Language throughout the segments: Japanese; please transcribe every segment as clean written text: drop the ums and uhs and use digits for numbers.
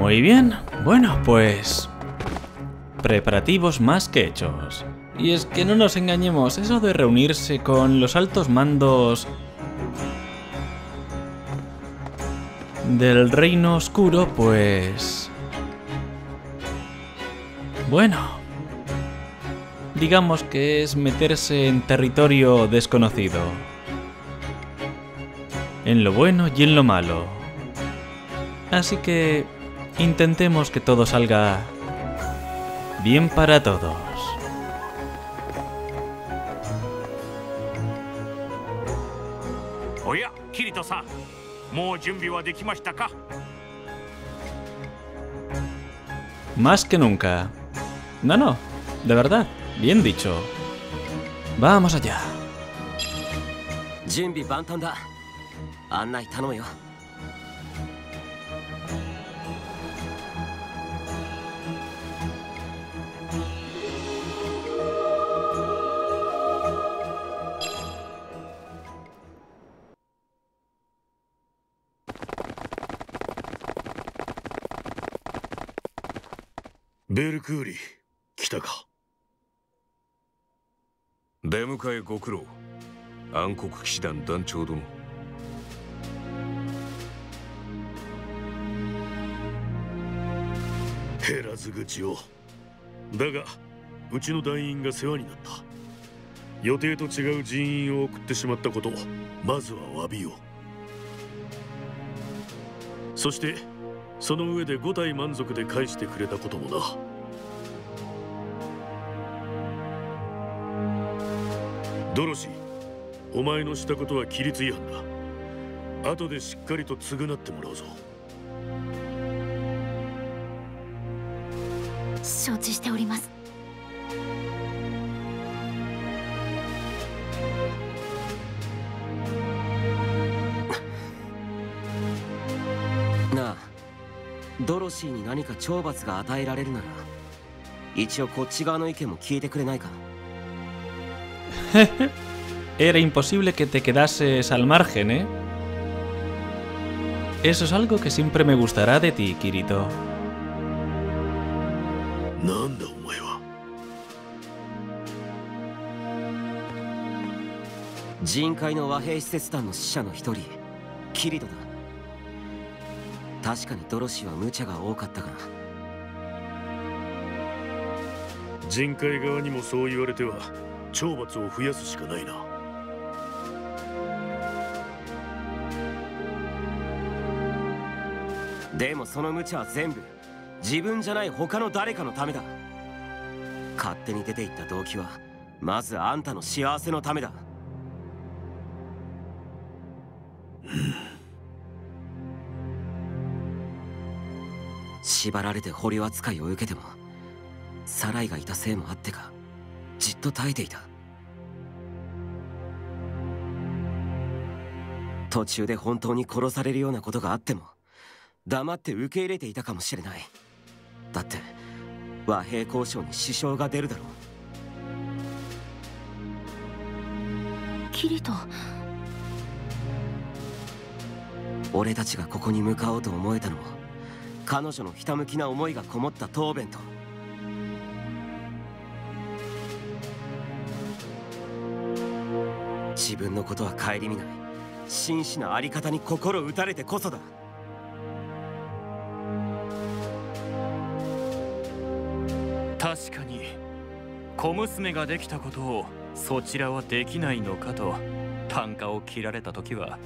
Muy bien, bueno, pues... preparativos más que hechos. Y es que no nos engañemos, eso de reunirse con los altos mandos del Reino Oscuro, pues... bueno, digamos que es meterse en territorio desconocido. En lo bueno y en lo malo. Así que intentemos que todo salga bien para todos. Oye, Kirito-san, ¿もう準備はできましたか? Más que nunca. No, de verdad, bien dicho. Vamos allá. 準備万端だ。案内頼むよ。 ベルクーリ、来たか。 出迎えご苦労。暗黒騎士団団長殿。 減らず口を。だが、うちの団員が世話になった。予定と違う人員を送ってしまったこと、まずは詫びよう。そして、その上で5体満足で返してくれたこともな。ドロシー、お前のしたことは規律違反だ。後でしっかりと償ってもらうぞ。 承知しております。 なあ、ドロシーに何か懲罰が与えられるなら、一応こっち側の意見も聞いてくれないか。 Era imposible que te quedases al margen, ¿eh? Eso es algo que siempre me gustará de ti, Kirito. なんだお前は。 人海の和平施設団の死者の一人、キリトだ。確かにドロシーは無茶が多かったがな。 人海側にもそう言われては懲罰を増やすしかないな。 でもその無茶は全部自分じゃない他の誰かのためだ。勝手に出て行った動機はまずあんたの幸せのためだ。縛られて捕虜扱いを受けてもサライがいたせいもあってかじっと耐えていた。途中で本当に殺されるようなことがあっても黙って受け入れていたかもしれない。だって和平交渉に支障が出るだろう。 キリト、 俺たちがここに向かおうと思えたのも彼女のひたむきな思いがこもった答弁と自分のことは顧みない真摯なあり方に心打たれてこそだ。 確かに小娘ができたことをそちらはできないのかと単価を切られた時は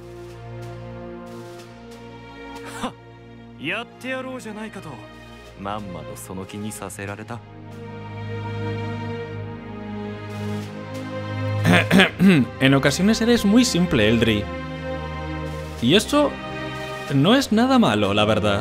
はっやってやろうじゃないかとまんまとその気にさせられた。 En ocasiones eres muy simple, Eldri. Y eso no es nada malo, la verdad.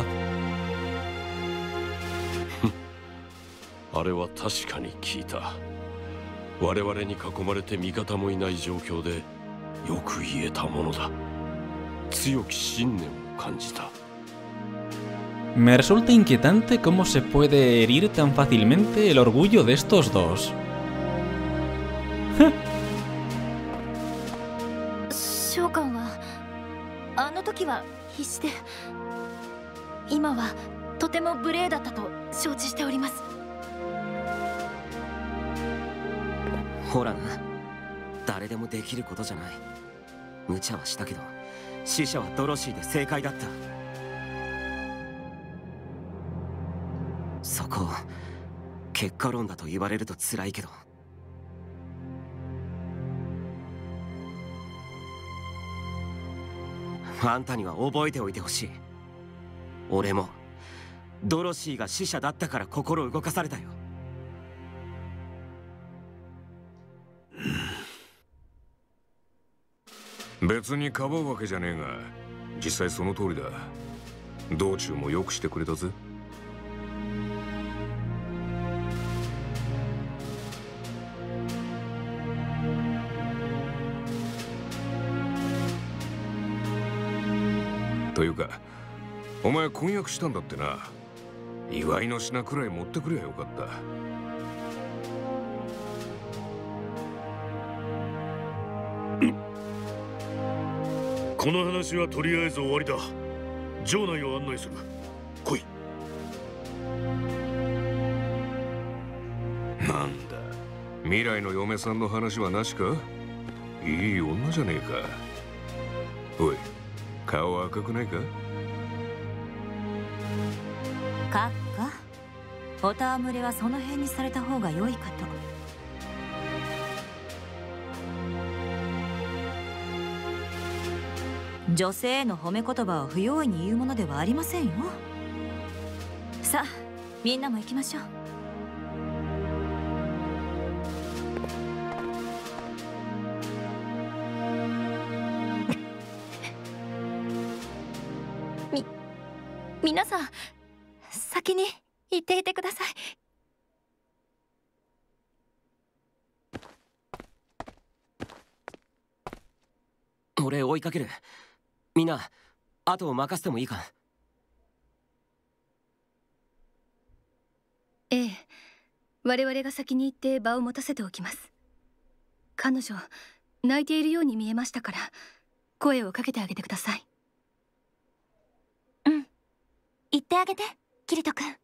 あれは確かに聞いた。我々に囲まれて味方もいない状況でよく言えたものだ。強き信念を感じた。 Me resulta inquietante cómo se puede herir tan fácilmente el orgullo de estos dos. 召喚はあの時は必死で、今はとても無礼だったと承知しております。 ほらな、誰でもできることじゃない。無茶はしたけど死者はドロシーで正解だった。そこを結果論だと言われると辛いけど、あんたには覚えておいてほしい。俺もドロシーが死者だったから心動かされたよ。 別にかばうわけじゃねえが、実際その通りだ。道中もよくしてくれたぜ。というか、お前婚約したんだってな。祝いの品くらい持ってくればよかった。 この話はとりあえず終わりだ。城内を案内する。来い。 なんだ、未来の嫁さんの話はなしか。いい女じゃねえか。おい、顔赤くないか。 閣下、お戯れはその辺にされた方が良いかと。女性への褒め言葉を不用意に言うものではありませんよ。さあ、みんなも行きましょう。 皆さん、先に行っていてください。 俺追いかける。みんな後を任せてもいいか。 ええ、我々が先に行って場を持たせておきます。彼女泣いているように見えましたから、声をかけてあげてください。 うん、言ってあげて、キリト君。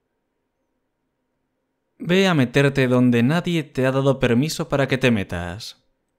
Ve a meterte donde nadie te ha dado permiso para que te metas.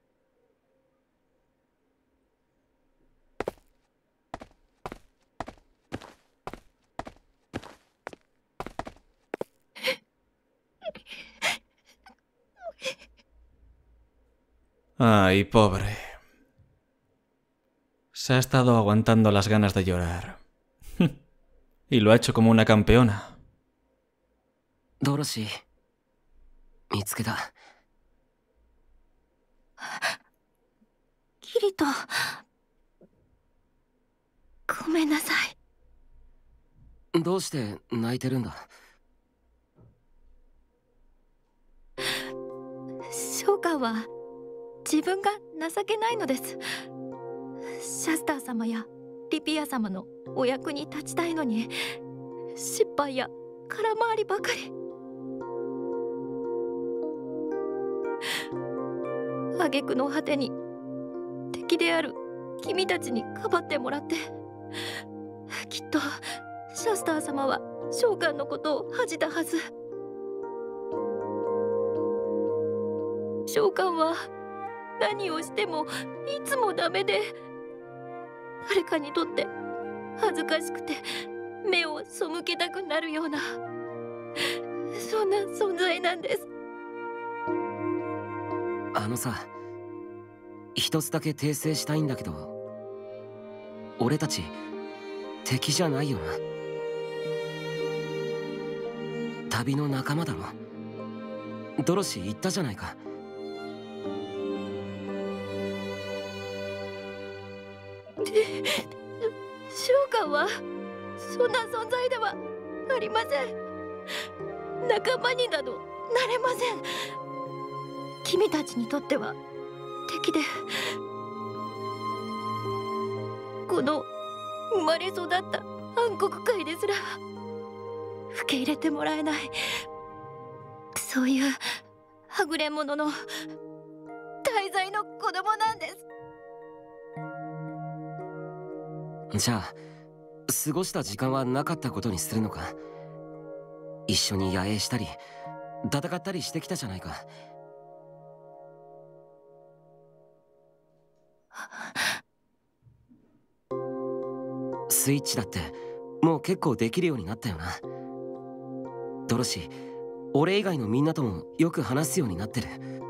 Ay, pobre. Se ha estado aguantando las ganas de llorar. Y lo ha hecho como una campeona. ドロシー、見つけた。 キリト、ごめんなさい。 どうして泣いてるんだ。 召喚は自分が情けないのです。シャスター様やリピア様のお役に立ちたいのに、失敗や空回りばかり。挙句の果てに敵である君たちにかばってもらって、きっとシャスター様は召喚のことを恥じたはず。召喚は何をしてもいつもダメで、誰かにとって恥ずかしくて目を背けたくなるような、そんな存在なんです。 あのさ、一つだけ訂正したいんだけど、俺たち敵じゃないよな。旅の仲間だろ。ドロシー言ったじゃないか。 召喚はそんな存在ではありません。仲間になどなれません。君たちにとっては敵で、この生まれ育った暗黒界ですら受け入れてもらえない、そういうはぐれ者の大罪の子供なんです。 じゃあ過ごした時間はなかったことにするのか。 一緒に野営したり戦ったりしてきたじゃないか。スイッチだってもう結構できるようになったよな。ドロシー、俺以外のみんなともよく話すようになってる。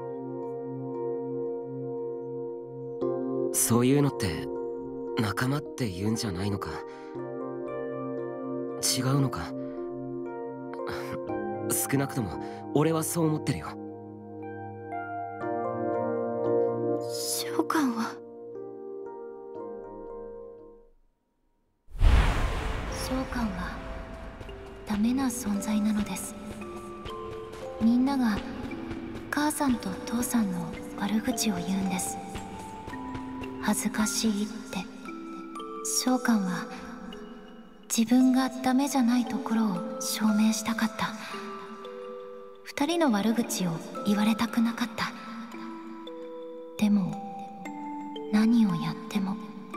そういうのって仲間って言うんじゃないのか。違うのか。少なくとも俺はそう思ってるよ。 召喚はダメな存在なのです。みんなが母さんと父さんの悪口を言うんです。恥ずかしいって。召喚は自分がダメじゃないところを証明したかった。二人の悪口を言われたくなかった。でも何をやっても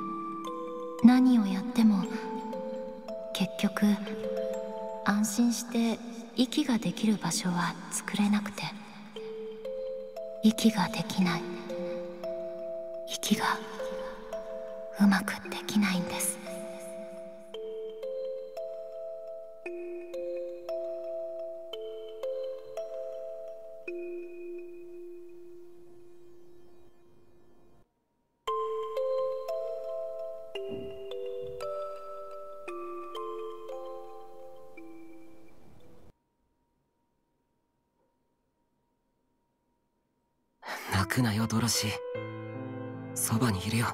結局安心して息ができる場所は作れなくて、息ができない、息がうまくできないんです。 泣くなよドロシー、そばにいるよ。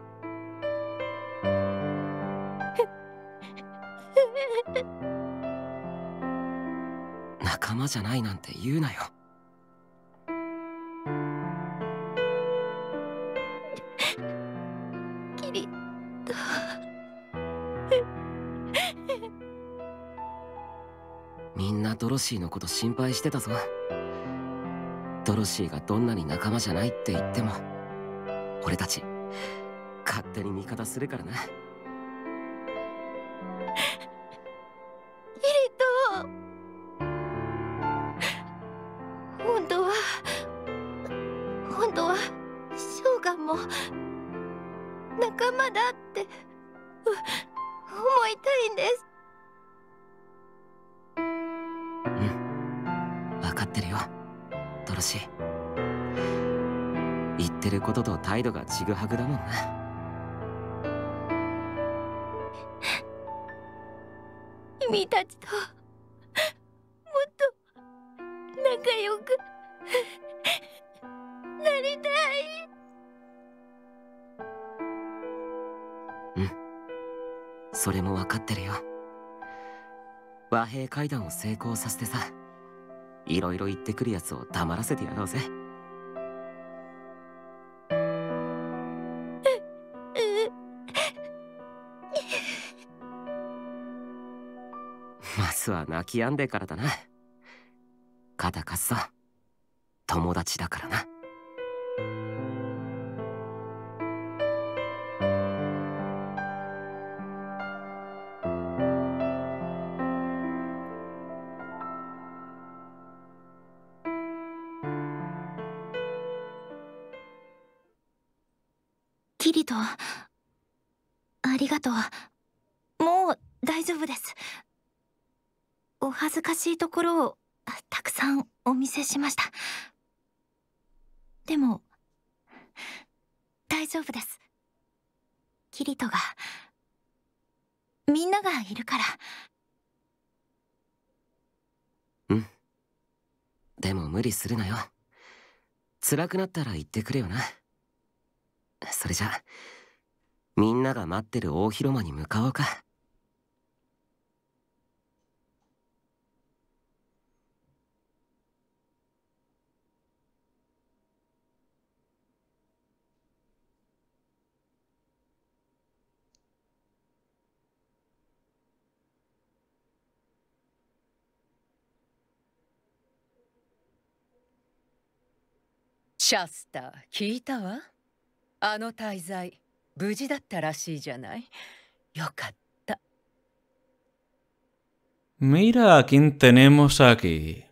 仲間じゃないなんて言うなよ。 キリトみんなドロシーのこと心配してたぞ。ドロシーがどんなに仲間じゃないって言っても俺たち勝手に味方するからな。 キリト、本当は召喚も仲間だって思いたいんです。 分かってるよドロシー。言ってることと態度がちぐはぐだもんな。 君たちともっと仲良くなりたい。 それも分かってるよ。和平会談を成功させてさ、いろいろ言ってくるやつを黙らせてやろうぜ。まずは泣き止んでからだな。肩貸すぞ、友達だからな。 キリト、ありがとう。もう大丈夫です。お恥ずかしいところをたくさんお見せしました。でも大丈夫です。キリトが、みんながいるから。 でも無理するなよ。辛くなったら言ってくれよな。それじゃみんなが待ってる大広間に向かおうか。 シャスター、聞いたわ。あの大罪無事だったらしいじゃない。よかった。 Mira a quién tenemos aquí.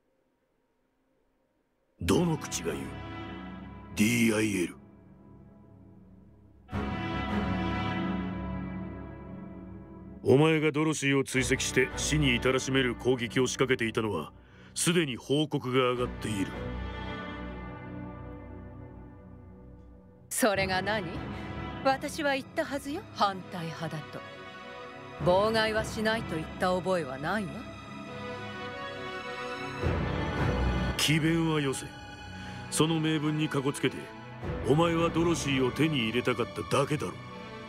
どの口が言う DIL。 お前がドロシーを追跡して死に至らしめる攻撃を仕掛けていたのはすでに報告が上がっている。 それが何？私は言ったはずよ、反対派だと。妨害はしないと言った覚えはないわ。 詭弁はよせ。その名分にかこつけてお前はドロシーを手に入れたかっただけだろ。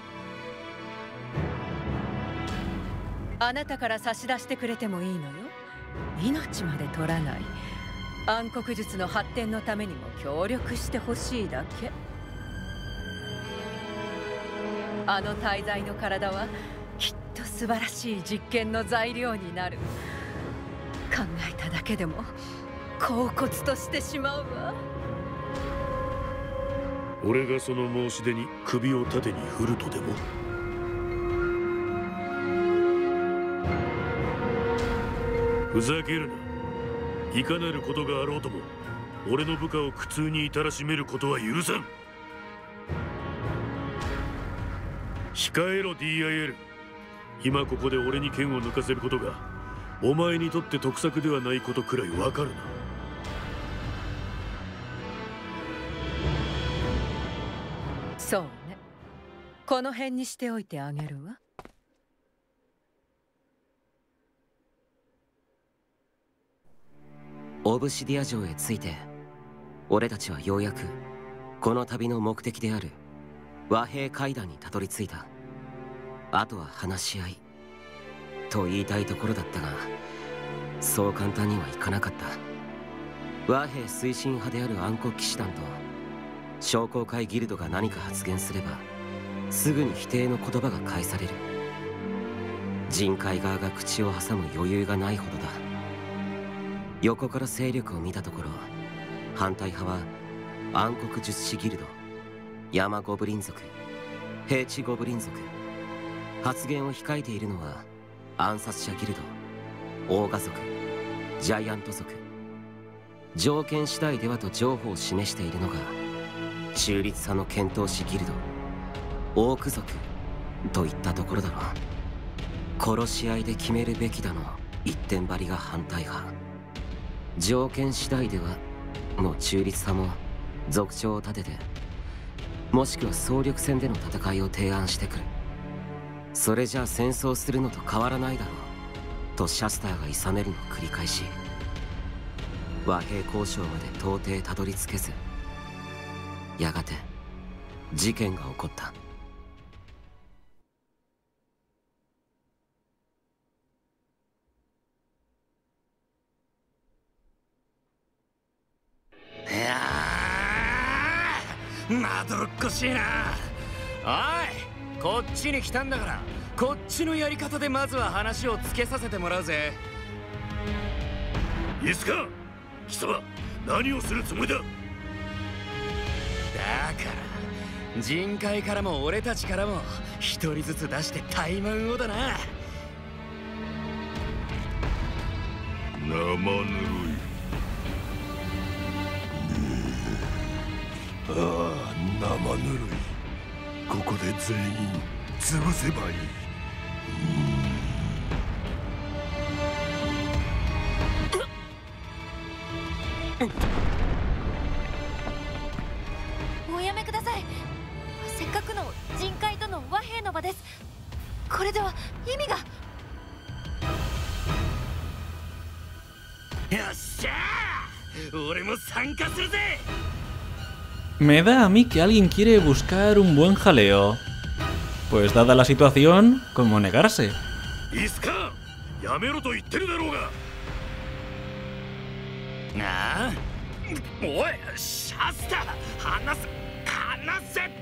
あなたから差し出してくれてもいいのよ。命まで取らない。暗黒術の発展のためにも協力してほしいだけ。あの大罪の体はきっと素晴らしい実験の材料になる。考えただけでも恍惚としてしまうわ。 俺がその申し出に首を縦に振るとでも？ふざけるな。いかなることがあろうとも俺の部下を苦痛に至らしめることは許さん。控えろ DIL。 今ここで俺に剣を抜かせることがお前にとって得策ではないことくらいわかるな。 そうね。この辺にしておいてあげるわ。 オブシディア城へ着いて俺たちはようやくこの旅の目的である和平会談にたどり着いた。あとは話し合いと言いたいところだったが、そう簡単にはいかなかった。和平推進派である暗黒騎士団と商工会ギルドが何か発言すればすぐに否定の言葉が返される。人海側が口を挟む余裕がないほどだ。横から勢力を見たところ、反対派は暗黒術師ギルド、山ゴブリン族、平地ゴブリン族。発言を控えているのは暗殺者ギルド、オーガ族、ジャイアント族。条件次第ではと譲歩を示しているのが中立派の剣闘士ギルド、オーク族といったところだろう。殺し合いで決めるべきだの一点張りが反対派。条件次第ではの中立派も族長を立てて、もしくは総力戦での戦いを提案してくる。それじゃあ戦争するのと変わらないだろうとシャスターが諌めるの繰り返し、和平交渉まで到底たどり着けず、やがて事件が起こった。 まどろっこしいな。おい、こっちに来たんだからこっちのやり方でまずは話をつけさせてもらうぜ。 イエスか貴様、何をするつもりだ。 だから人海からも俺たちからも一人ずつ出して怠慢をだな。 生ぬるい。ああ、生ぬるい。ここで全員潰せばいい。 おやめください。せっかくの人海との和平の場です。これでは意味が。 よっしゃー、俺も参加するぜ。 Me da a mí que alguien quiere buscar un buen jaleo. Pues dada la situación, ¿cómo negarse? いいすか、やめろと言ってるだろうが。 なあ、おいシャスター、話せって。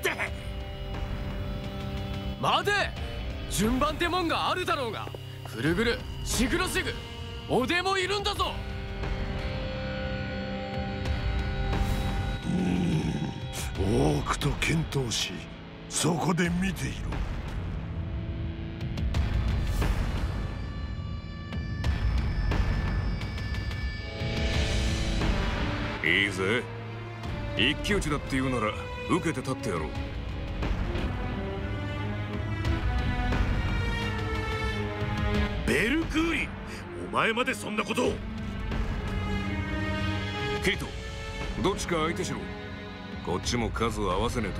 待て、順番ってもんがあるだろうが。フルグル、シグロシグ、おでもいるんだぞ。 オークと剣闘士、そこで見ていろ。 いいぜ。一騎打ちだって言うなら受けて立ってやろう。 ベルクーリ、お前までそんなことを。 ケイト、どっちか相手しろ。こっちも数を合わせねえと。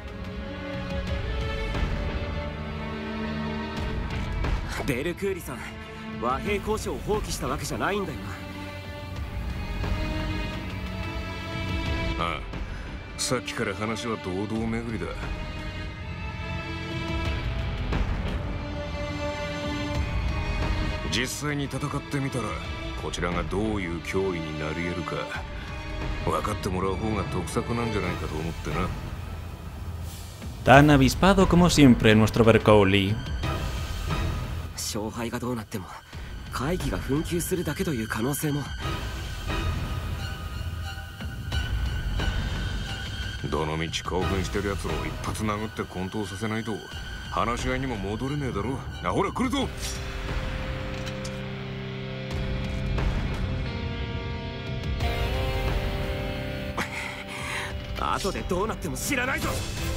ベルクーリさん、和平交渉を放棄したわけじゃないんだよな。 ああ、さっきから話は堂々巡りだ。実際に戦ってみたらこちらがどういう脅威になり得るか分かってもらう方が得策なんじゃないかと思ってな。 Tan avispado como siempre nuestro Bercowli. 勝敗がどうなっても会議が紛糾するだけという可能性も。 どの道興奮してるやつを一発殴って混沌させないと話し合いにも戻れねえだろ。な、ほら来るぞ。 後でどうなっても知らないぞ。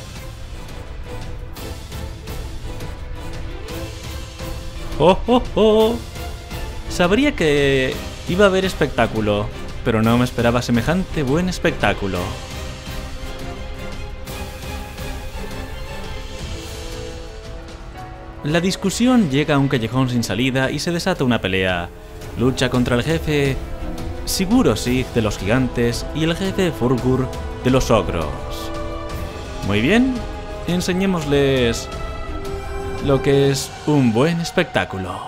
¡Oh, oh, oh! Sabría que iba a haber espectáculo, pero no me esperaba semejante buen espectáculo. La discusión llega a un callejón sin salida y se desata una pelea. Lucha contra el jefe Sigurosig de los gigantes y el jefe Furgur de los ogros. Muy bien, enseñémosles lo que es un buen espectáculo.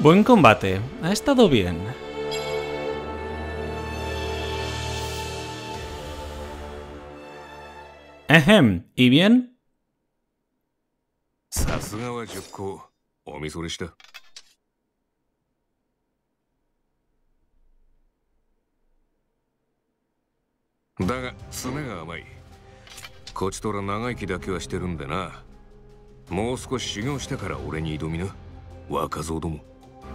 Buen combate, ha estado bien. Ejem, ¿y bien? さすがは10個おみそれした。だが詰めが甘い。こちとら長生きだけはしてるんでな。もう少し修行してから俺に挑みな、若造ども。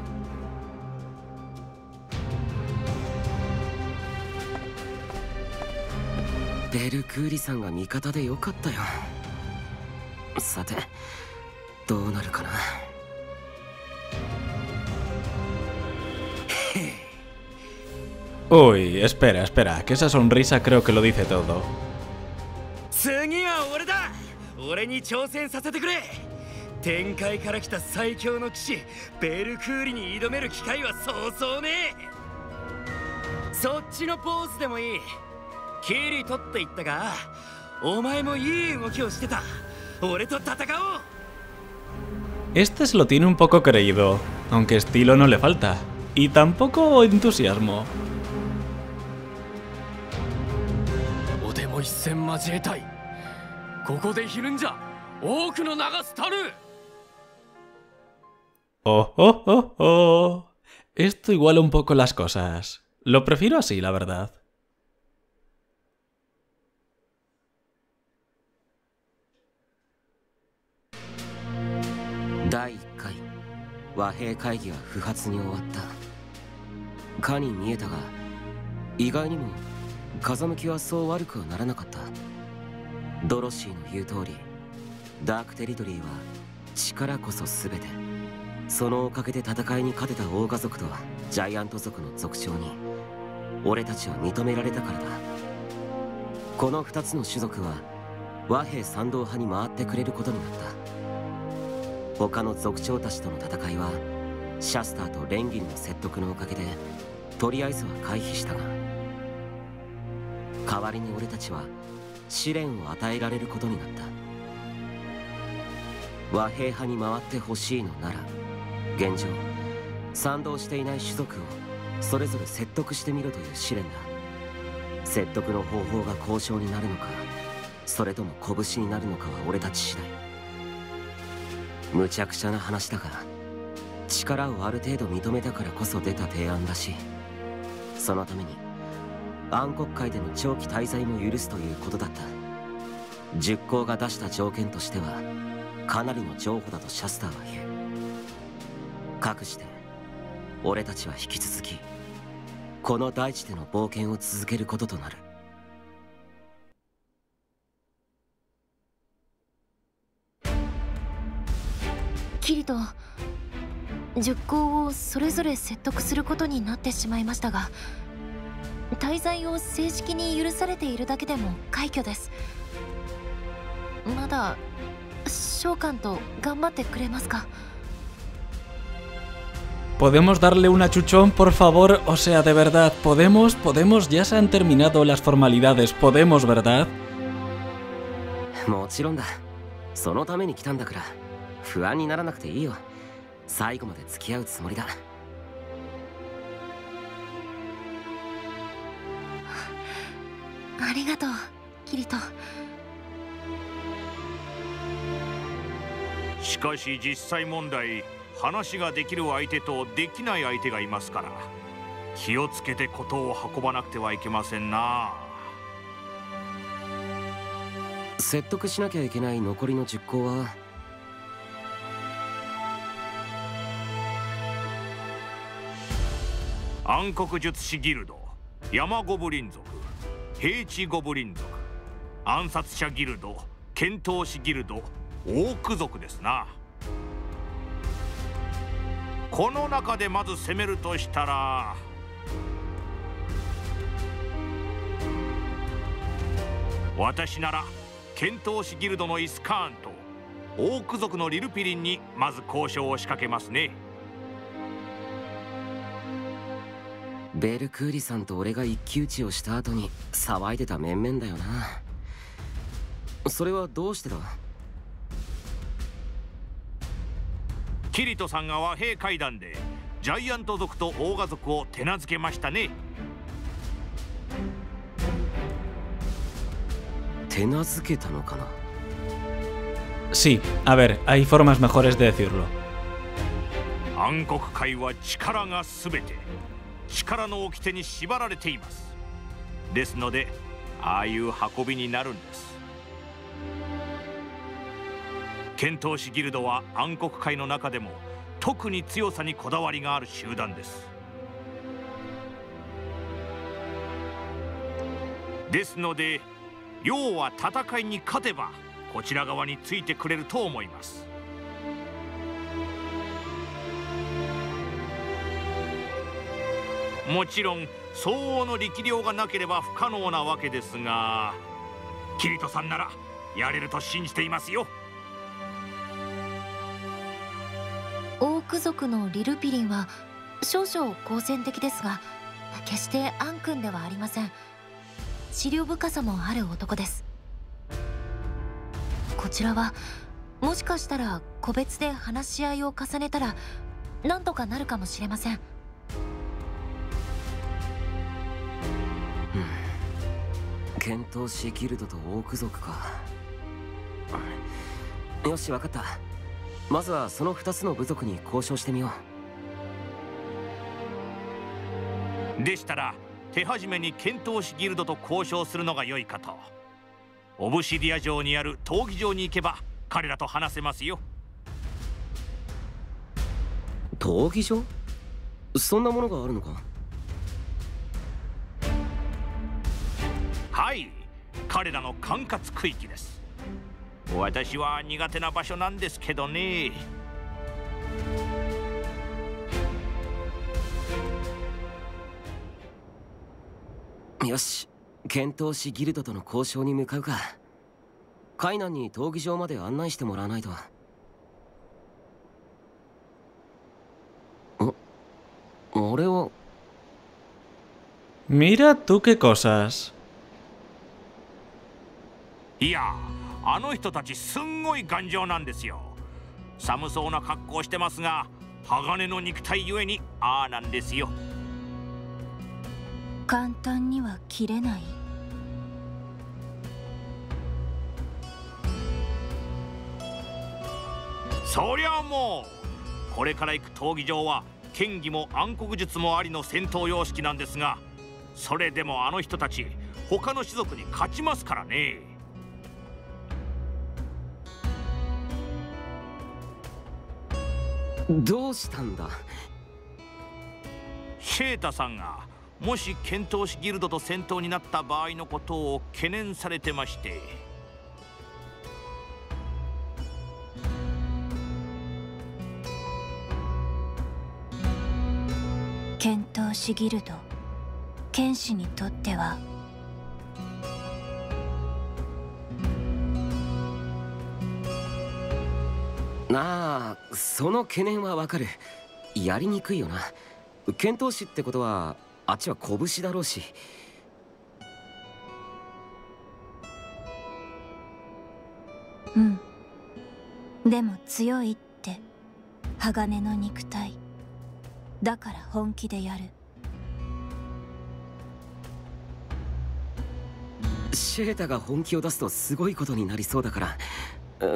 ベルクーリさんが味方でよかったよ。さてどうなるかな。 Uy, espera, espera, que esa sonrisa creo que lo dice todo. 次は俺だ。俺に挑戦させてくれ。天界から来た最強の騎士ベルクーリに挑める機会はそうそうね。そっちのポーズでもいい。キリトって言ったが、お前もいい動きをしてた。俺と戦おう。 Este se lo tiene un poco creído, aunque estilo no le falta, y tampoco entusiasmo. おでも一戦交えたい。ここでひるんじゃ多くの流すたる。 Oh, oh, oh, oh. Esto iguala un poco las cosas. Lo prefiero así, la verdad. 第1回和平会議は不発に終わった。かに見えたが、意外にも風向きはそう悪くはならなかった。ドロシーの言う通り、ダークテリトリーは力こそ全て。そのおかげで戦いに勝てたオーガ族とジャイアント族の族長に俺たちは認められたからだ。この2つの種族は和平賛同派に回ってくれることになった。他の族長たちとの戦いはシャスターとレンギルの説得のおかげでとりあえずは回避したが、代わりに俺たちは試練を与えられることになった。和平派に回ってほしいのなら、現状賛同していない種族をそれぞれ説得してみろという試練だ。説得の方法が交渉になるのか、それとも拳になるのかは俺たち次第。無茶苦茶な話だが、力をある程度認めたからこそ出た提案だし、そのために暗黒界での長期滞在も許すということだった。十行が出した条件としてはかなりの譲歩だとシャスターは言う。かくして俺たちは引き続きこの大地での冒険を続けることとなる。 キリト、十行をそれぞれ説得することになってしまいましたが、滞在を正式に許されているだけでも快挙です。まだ召喚と頑張ってくれますか。 ¿Podemos darle un achuchón, por favor? O sea, de verdad, ¿podemos? Ya se han terminado las formalidades, ¿podemos, verdad? もちろんだ。そのために来たんだから、不安にならなくていいよ。最後まで付き合うつもりだ。 ありがとう、キリト。 しかし実際問題、話ができる相手とできない相手がいますから、気をつけて事を運ばなくてはいけませんな。 説得しなきゃいけない残りの10行は、 暗黒術師ギルド、山ゴブリン族、平地ゴブリン族、暗殺者ギルド、剣闘士ギルド、オーク族ですな。この中でまず攻めるとしたら、私なら剣闘士ギルドのイスカーンとオーク族のリルピリンにまず交渉を仕掛けますね。 ベルクーリさんと俺が一騎打ちをした後に騒いでた面々だよな。それはどうしてだ。 キリトさんが和平会談でジャイアント族とオーガ族を手なずけましたね。 手なずけたのかな。 Sí, a ver, hay formas mejores de decirlo. 暗黒界は力がすべて、力の掟に縛られています。ですので、ああいう運びになるんです。剣闘士ギルドは暗黒界の中でも特に強さにこだわりがある集団です。ですので、要は戦いに勝てばこちら側についてくれると思います。もちろん相応の力量がなければ不可能なわけですが、キリトさんならやれると信じていますよ。 オーク族のリルピリンは少々好戦的ですが、決してアン君ではありません。思慮深さもある男です。こちらはもしかしたら個別で話し合いを重ねたらなんとかなるかもしれません。 剣闘士ギルドとオーク族か。よし、分かった。まずはその2つの部族に交渉してみよう。でしたら手始めに剣闘士ギルドと交渉するのが良いかと。オブシディア城にある闘技場に行けば彼らと話せますよ。 闘技場？そんなものがあるのか？ はい、彼らの管轄区域です。私は苦手な場所なんですけどね。 よし、剣闘士ギルドとの交渉に向かうか。海南に闘技場まで案内してもらわないと。あれは Mira tú qué cosas。 いや、あの人たちすんごい頑丈なんですよ。寒そうな格好してますが、鋼の肉体ゆえにああなんですよ。 簡単には切れない。 そりゃもうこれから行く闘技場は剣技も暗黒術もありの戦闘様式なんですが、それでもあの人たち他の種族に勝ちますからね。 どうしたんだ？ シェータさんがもし剣闘士ギルドと戦闘になった場合のことを懸念されてまして。 剣闘士ギルド、剣士にとってはなあ、その懸念はわかる。やりにくいよな。剣闘士ってことはあっちは拳だろうし。 うん。でも強いって鋼の肉体だから本気でやる。 シェータが本気を出すとすごいことになりそうだから、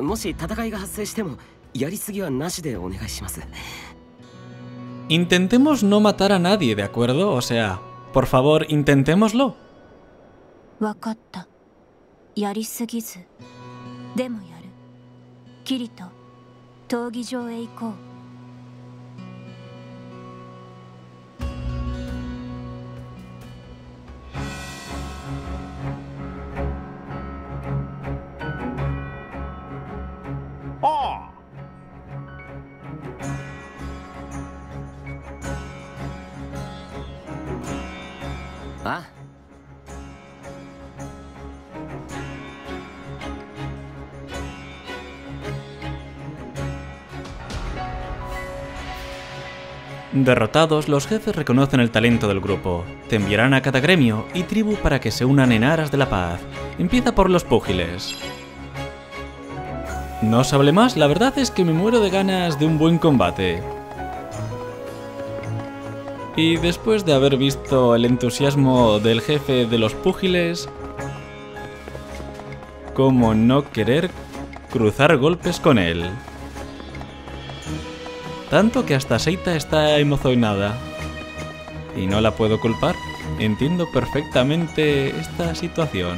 もし戦いが発生してもやりすぎはなしでお願いします。 Intentemos no matar a nadie, ¿de acuerdo? O sea, por favor, intentémoslo. わかった。やりすぎず、でもやる。キリト、闘技場へ行こう。 ああ。 Derrotados, los jefes reconocen el talento del grupo. Te enviarán a cada gremio y tribu para que se unan en aras de la paz. Empieza por los púgiles. No os hable más, la verdad es que me muero de ganas de un buen combate. Y después de haber visto el entusiasmo del jefe de los púgiles, ¿cómo no querer cruzar golpes con él? Tanto que hasta Seita está emocionada. Y no la puedo culpar. Entiendo perfectamente esta situación.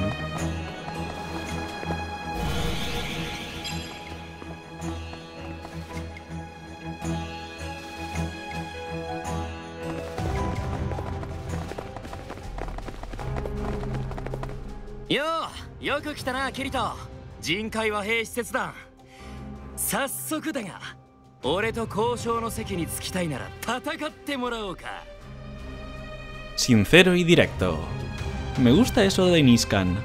よく来たな、キリト。人海和平使節団。早速だが、俺と交渉の席に着きたいなら戦ってもらおうか。 Sincero y directo. Me gusta eso de Niskan.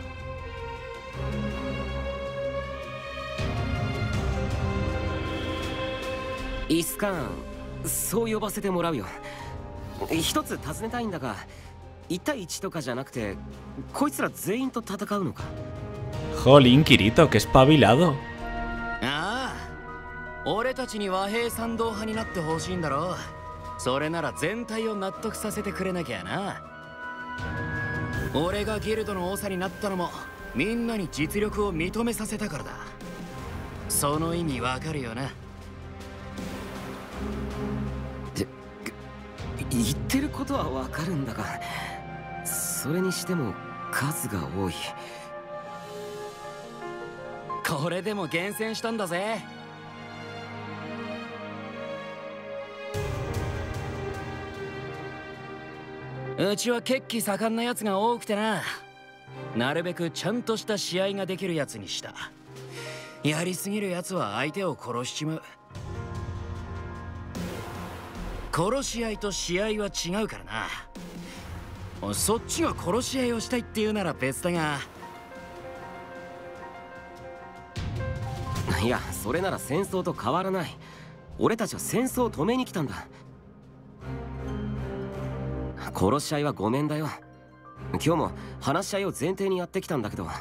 Iskan, そう呼ばせてもらうよ。一つ尋ねたいんだが、1対1とかじゃなくて、こいつら全員と戦うのか？ Jolín, Kirito, que espabilado. ああ、俺たちに和平賛同派になってほしいんだろう。それなら全体を納得させてくれなきゃな。俺がギルドの長になったのもみんなに実力を認めさせたからだ。その意味わかるよな。 言ってることはわかるんだが、それにしても数が多い。 これでも厳選したんだぜ。うちは血気盛んなやつが多くてな。なるべくちゃんとした試合ができるやつにした。やりすぎるやつは相手を殺しちまう。殺し合いと試合は違うからな。そっちが殺し合いをしたいっていうなら別だが。 いや、それなら戦争と変わらない。俺たちは戦争を止めに来たんだ。殺し合いはごめんだよ。今日も話し合いを前提にやってきたんだけど。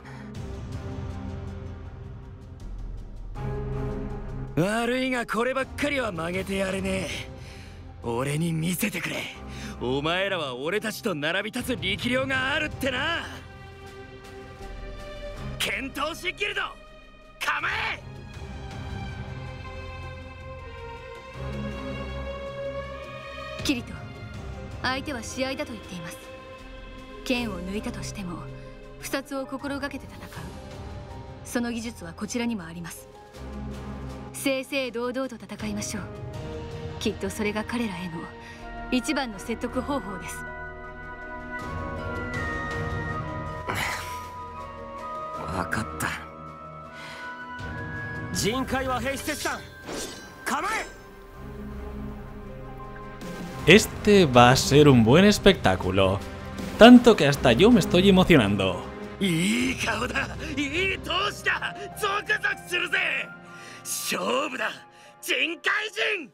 悪いがこればっかりは曲げてやれねえ。俺に見せてくれ。お前らは俺たちと並び立つ力量があるってな。剣闘士ギルド、構え。 キリト、相手は試合だと言っています。剣を抜いたとしても不殺を心がけて戦う。その技術はこちらにもあります。正々堂々と戦いましょう。きっとそれが彼らへの一番の説得方法です。 分かった。人海和平使節団、構え。 Este va a ser un buen espectáculo, tanto que hasta yo me estoy emocionando. いい顔だ、いい闘志だ、ゾクゾクするぜ。勝負だ、人海人。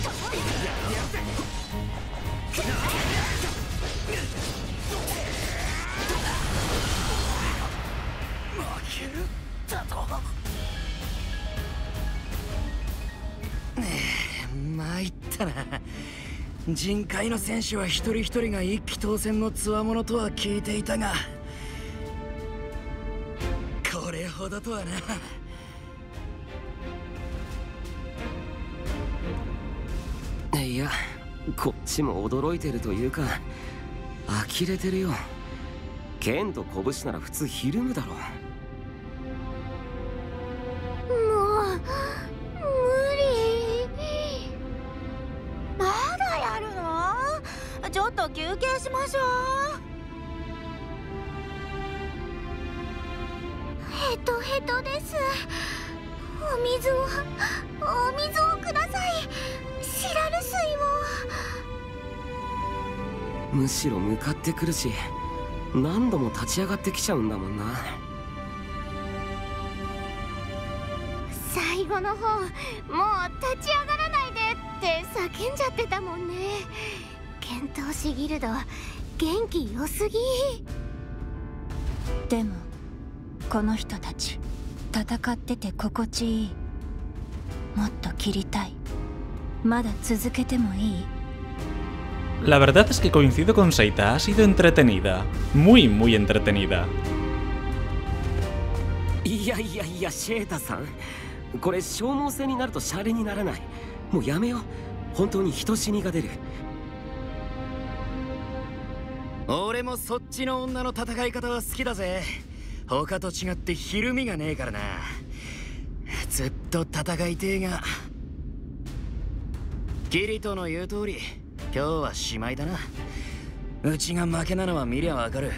参ったな。人海の選手は一人一人が一騎当選の強者とは聞いていたが、これほどとはな。 いや、こっちも驚いてるというか呆れてるよ。剣と拳なら普通ひるむだろ。 もう無理。まだやるの？ちょっと休憩しましょう。ヘトヘトです。お水をください。シラル水を。 むしろ向かってくるし、何度も立ち上がってきちゃうんだもんな。 最後の方、もう立ち上がらないでって叫んじゃってたもんね。剣闘士ギルド元気良すぎ。 でもこの人たち戦ってて心地いい。もっと切りたい。まだ続けてもいい？ La verdad es que coincido con Seita, ha sido entretenida, muy entretenida. いや、シェータさん、これ消耗戦になるとシャレにならない。もうやめよう。本当に人死にが出る。 俺もそっちの女の戦い方は好きだぜ。他と違ってひるみがねえからな。ずっと戦いてえが。キリトの言う通り、今日はしまいだな。うちが負けなのは見りゃわかる。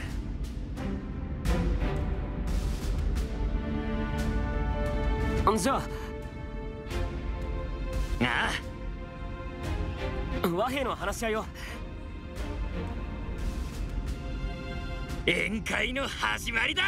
じゃあ和平の話し合いを。 宴会の始まりだ。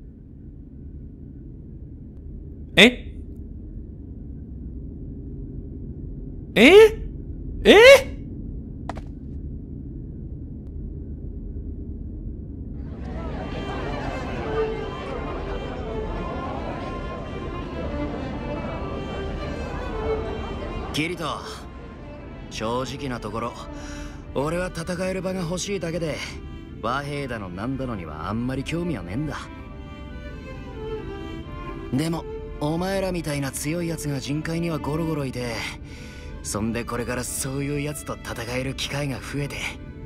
キリト、正直なところ俺は戦える場が欲しいだけで和平だのなんだのにはあんまり興味はねえんだ。でもお前らみたいな強いやつが人海にはゴロゴロいて、そんでこれからそういうやつと戦える機会が増えて、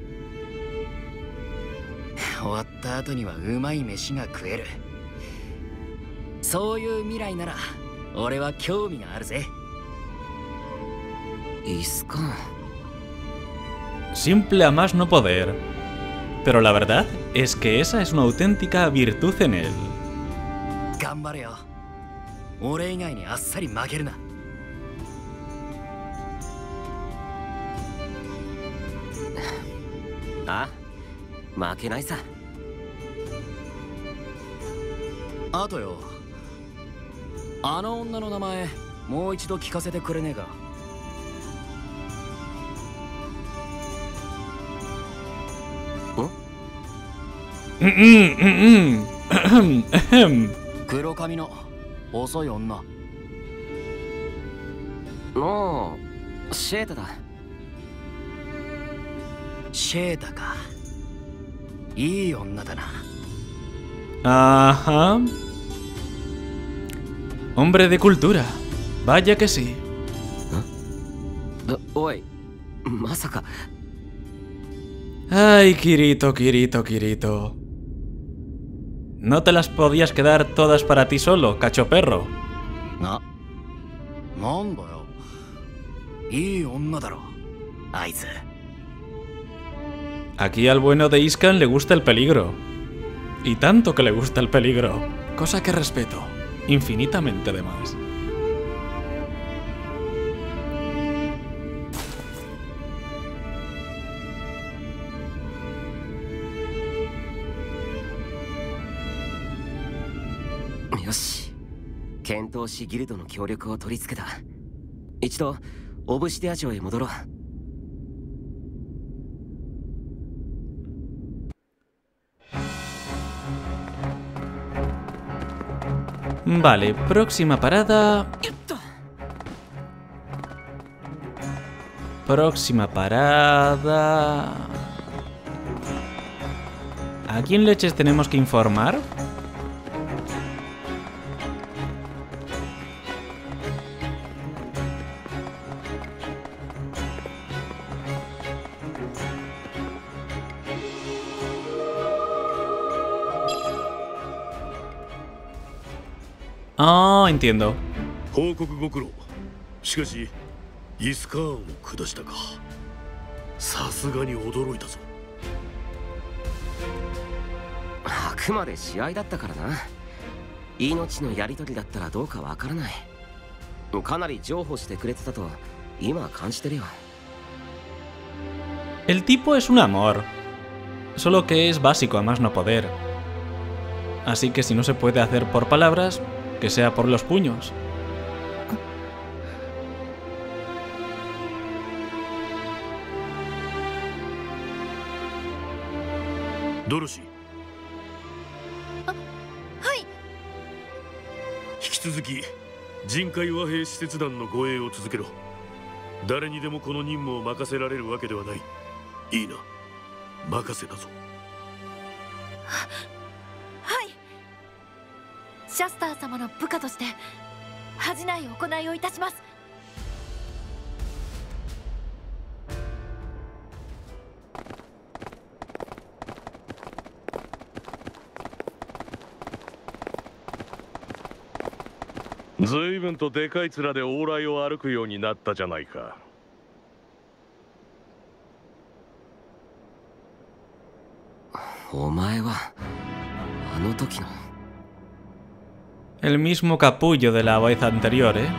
終わった後にはうまい飯が食える。そういう未来なら俺は興味があるぜ。 Simple a más no poder. Pero la verdad es que esa es una auténtica virtud en él. 頑張れよ。俺以外にあっさり負けるな。 あ、負けないさ。 あとよ、あの女の名前もう一度聞かせてくれねえか。黒髪の遅い女。 もうシェータだ。 シェータか。いい女だな。 Ajá. Hombre de cultura. Vaya que sí. おい、まさか。 Ay, Kirito. ¿No te las podías quedar todas para ti solo, cacho perro? なんだよ。いい女だろ、あいつ。 Aquí al bueno de Iskan le gusta el peligro. Y tanto que le gusta el peligro. Cosa que respeto. Infinitamente además. Yoshi. 剣闘士ギルドの協力を取り付けた。一度オブシティア城へ戻ろう。 Vale, próxima parada. Próxima parada. ¿A quién leches tenemos que informar? Ah, entiendo. 報告ご苦労。しかしイスカーンを下したか。さすがに驚いたぞ。 あくまで試合だったからな。命のやり取りだったらどうかわからない。かなり譲歩してくれてたと今感じてるよ。 El tipo es un amor, solo que es básico a más no poder. Así que si no se puede hacer por palabras, que sea por los puños. Doroshi. はい。 引き続き人海和平使節団の護衛を続けろ。誰にでもこの任務を任せられるわけではない。いいな、任せたぞ。 はい。シャスター様の部下として恥じない行いをいたします。 随分とでかい面で往来を歩くようになったじゃないか。 お前はあの時の El mismo capullo de la vez anterior, ¿eh?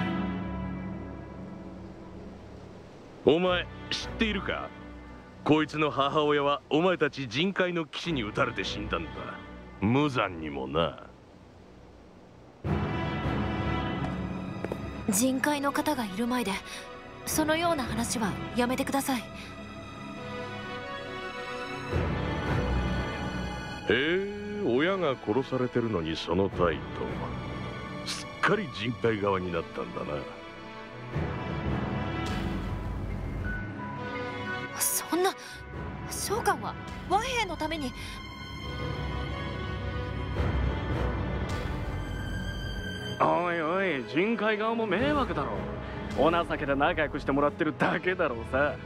お前知っているか？こいつの母親はお前たち人海の騎士に撃たれて死んだんだ。無残にもな。 人海の方がいる前でそのような話はやめてください。 へえ、親が殺されてるのにその態度。すっかり人海側になったんだな。 そんな、召喚は和平のために。 おいおい、人海側も迷惑だろ。お情けで仲良くしてもらってるだけだろうさ。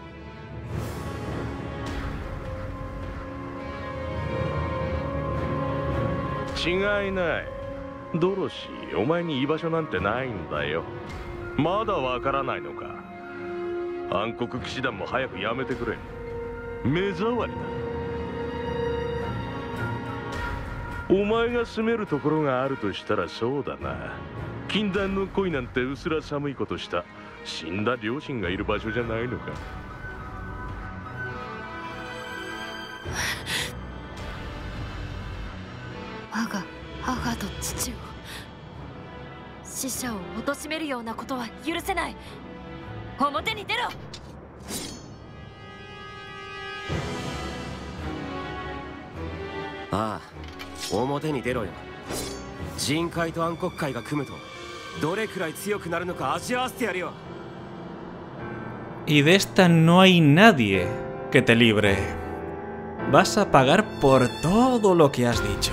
違いない。ドロシー、お前に居場所なんてないんだよ。まだわからないのか。暗黒騎士団も早くやめてくれ。目障りだ。お前が住めるところがあるとしたらそうだな。禁断の恋なんて薄ら寒いことした死んだ両親がいる場所じゃないのか。 我が母と父を、死者を貶めるようなことは許せない。表に出ろ。 ああ、表に出ろよ。人海と暗黒界が組むとどれくらい強くなるのか味わわせてやるよ。 Y de esta no hay nadie que te libre. Vas a pagar por todo lo que has dicho.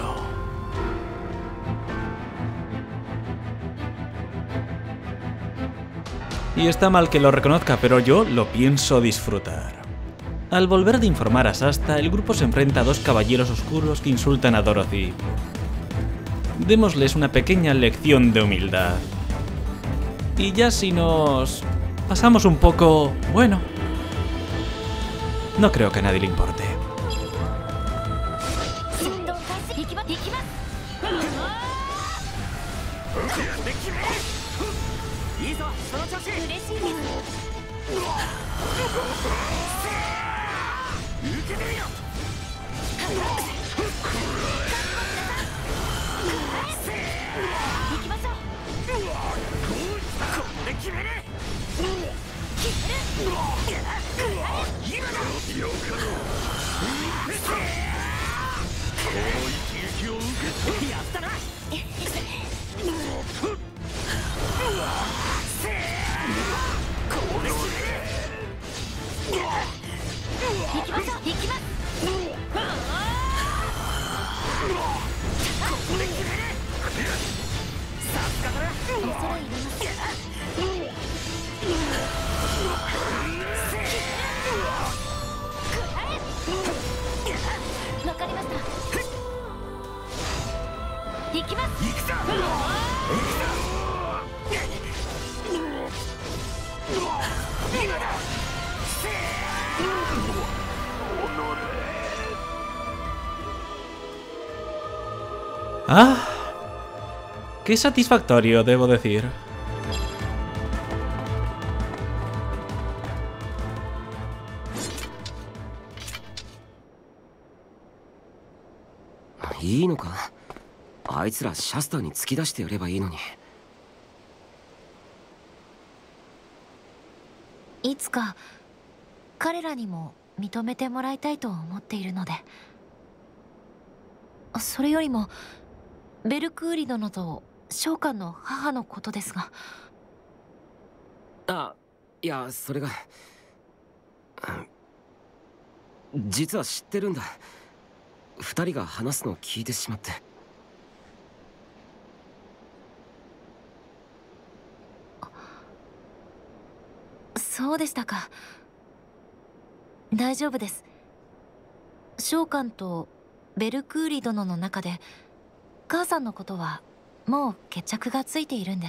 Y está mal que lo reconozca, pero yo lo pienso disfrutar. Al volver de informar a Shasta, el grupo se enfrenta a dos caballeros oscuros que insultan a Dorothy. Démosles una pequeña lección de humildad. Y ya si nos pasamos un poco, bueno, no creo que a nadie le importe. やったな。 わかりました。行きます。行くぞ。 Ah, qué satisfactorio, debo decir. ¿いいのか？あいつらシャスターに突き出してやればいいのに。 いつか彼らにも認めてもらいたいと思っているので。それよりもベルクーリ殿と召喚の母のことですが。 あ、いや、それが実は知ってるんだ。二人が話すのを聞いてしまって。 そうでしたか。大丈夫です。召喚とベルクーリ殿の中で母さんのことはもう決着がついているんです。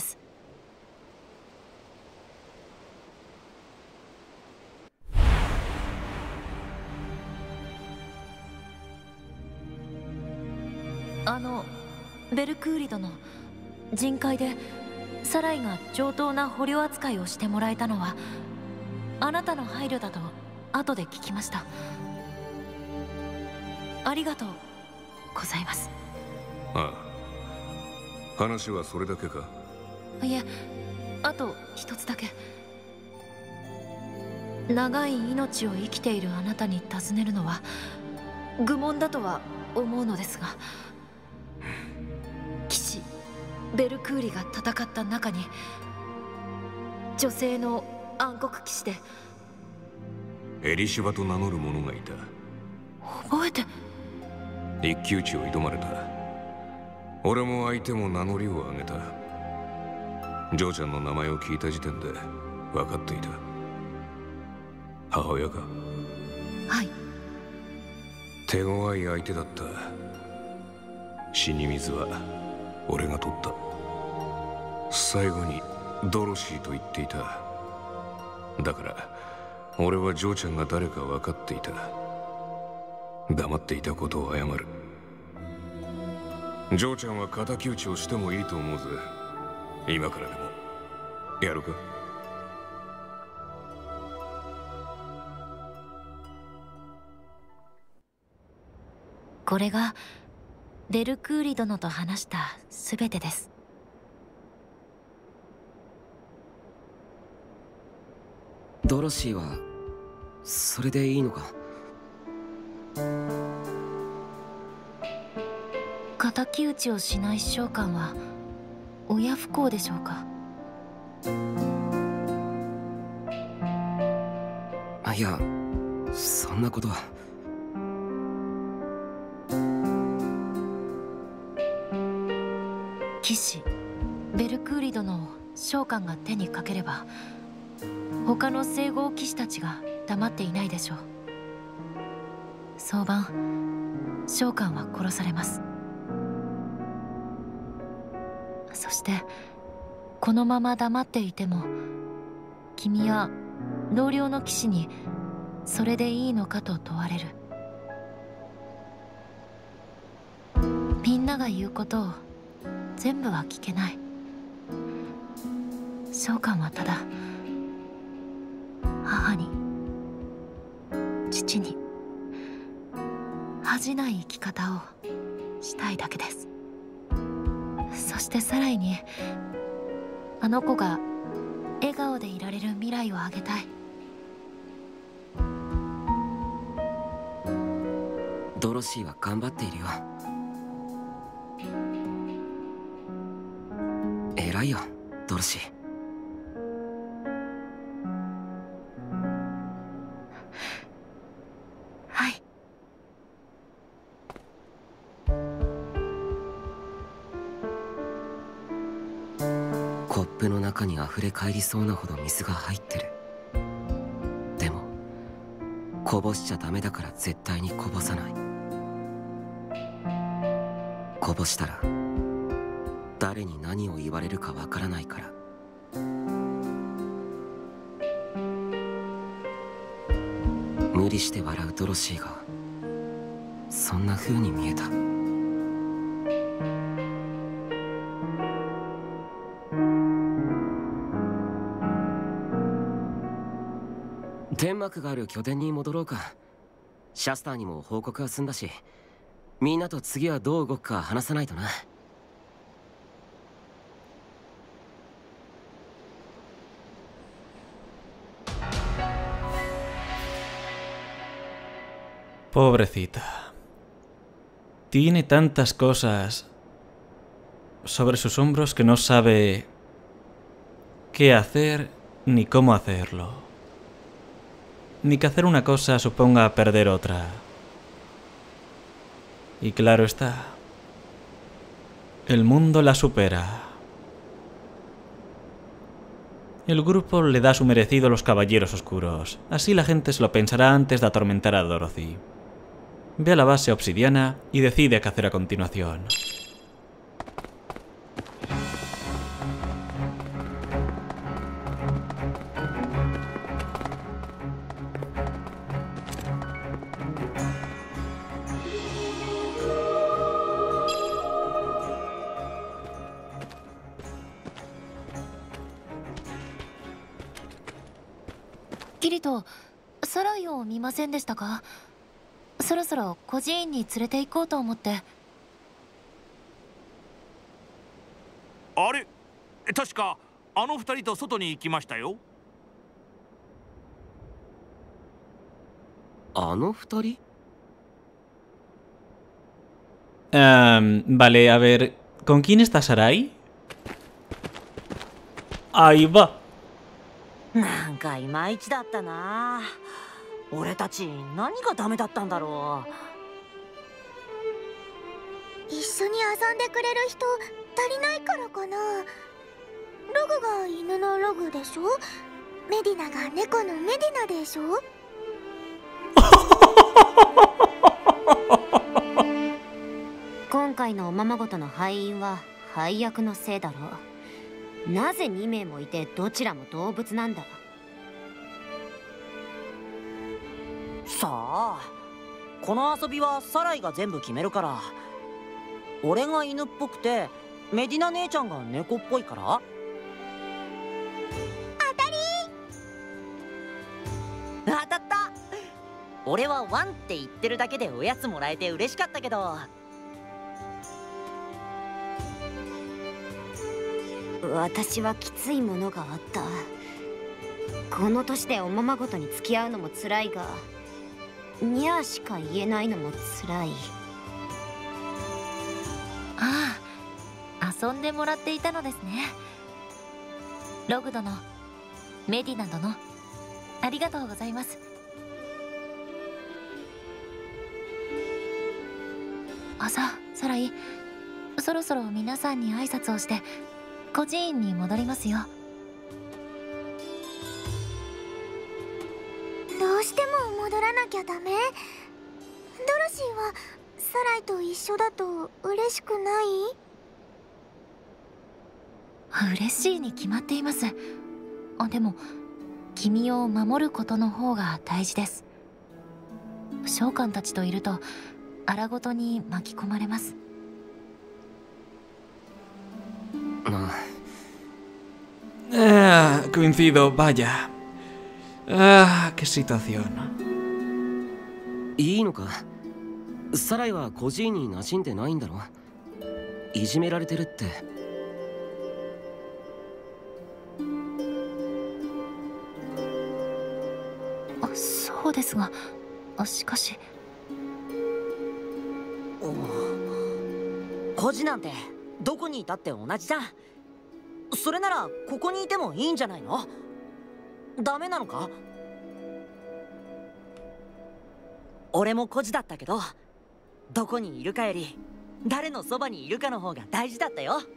ベルクーリ殿、人海でサライが上等な捕虜扱いをしてもらえたのはあなたの配慮だと後で聞きました。ありがとうございます。 ああ、話はそれだけか？ いえ、あと一つだけ。長い命を生きているあなたに尋ねるのは愚問だとは思うのですが、騎士ベルクーリが戦った中に女性の暗黒騎士でエリシュバと名乗る者がいた。 覚えて。 一騎打ちを挑まれた。俺も相手も名乗りを上げた。ジョーちゃんの名前を聞いた時点で分かっていた。母親か？ はい。 手強い相手だった。死に水は俺が取った。最後にドロシーと言っていた。だから俺はジョーちゃんが誰か分かっていた。黙っていたことを謝る。ジョーちゃんは敵討ちをしてもいいと思うぜ。今からでもやるか？ これがベルクーリ殿と話したすべてです。 ドロシーはそれでいいのか？ 敵討ちをしない召喚は親不孝でしょうか？ いや、そんなことは。 騎士ベルクーリ殿を召喚が手にかければ他の聖号騎士たちが黙っていないでしょう。早晩召喚は殺されます。そしてこのまま黙っていても君や同僚の騎士にそれでいいのかと問われる。みんなが言うことを全部は聞けない。召喚はただ母に父に恥じない生き方をしたいだけです。そしてサライにあの子が笑顔でいられる未来をあげたい。 ドロシーは頑張っているよ。偉いよ、ドロシー。 はい。 コップの中に溢れ返りそうなほど水が入ってる。でもこぼしちゃダメだから絶対にこぼさない。こぼしたら誰に何を言われるかわからないから。無理して笑うドロシーがそんな風に見えた。天幕がある拠点に戻ろうか。シャスターにも報告は済んだし、みんなと次はどう動くか話さないとな。 Pobrecita. Tiene tantas cosas sobre sus hombros que no sabe qué hacer ni cómo hacerlo. Ni que hacer una cosa suponga perder otra. Y claro está, el mundo la supera. El grupo le da su merecido a los caballeros oscuros, así la gente se lo pensará antes de atormentar a Dorothy. Ve a la base obsidiana y decide qué hacer a continuación. Kirito, サライを見ませんでしたか？そろそろ孤児院に連れて行こうと思って。 あれ、確かあの二人と外に行きましたよ。 あの二人？ Vale, a ver, ¿con quién está Sarai? Ahí va. なんかいまいちだったな。俺たち何がダメだったんだろう。 一緒に遊んでくれる人足りないからかな。ログが犬のログでしょ。メディナが猫のメディナでしょ。 今回のおままごとの敗因は配役のせいだろう。なぜ2名もいてどちらも動物なんだ。 さあ、この遊びはサライが全部決めるから。俺が犬っぽくてメディナ姉ちゃんが猫っぽいから。 当たり。 当たった。俺はワンって言ってるだけでおやつもらえて嬉しかったけど。 私はきついものがあった。この年でおままごとに付き合うのも辛いが、にゃーしか言えないのも辛い。 ああ、遊んでもらっていたのですね。ログ殿、メディナ殿、ありがとうございます。サライ、そろそろ皆さんに挨拶をして孤児院に戻りますよ。 どうしても戻らなきゃダメ？ドロシーはサライと一緒だと嬉しくない？ 嬉しいに決まっています。でも君を守ることの方が大事です。召喚たちといると荒ごとに巻き込まれます。 Coincido, vaya. Qué situación. いいのか？サライは孤児院に馴染んでないんだろ？いじめられてるって。 そうですが、しかし。 孤児なんてどこにいたって同じじゃん。それならここにいてもいいんじゃないの？ダメなのか？俺も孤児だったけど、どこにいるかより誰のそばにいるかの方が大事だったよ。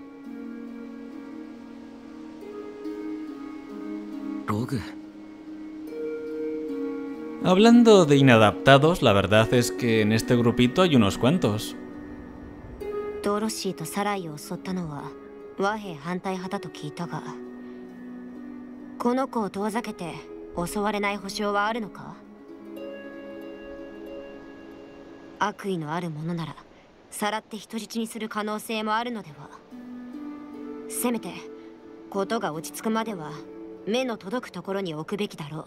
ログ。 Hablando de inadaptados, la verdad es que en este grupito hay unos cuantos. ドロシーとサライを襲ったのは和平反対派だと聞いたが、この子を遠ざけて襲われない保証はあるのか？悪意のある者ならさらって人質にする可能性もあるのでは。せめてことが落ち着くまでは目の届くところに置くべきだろ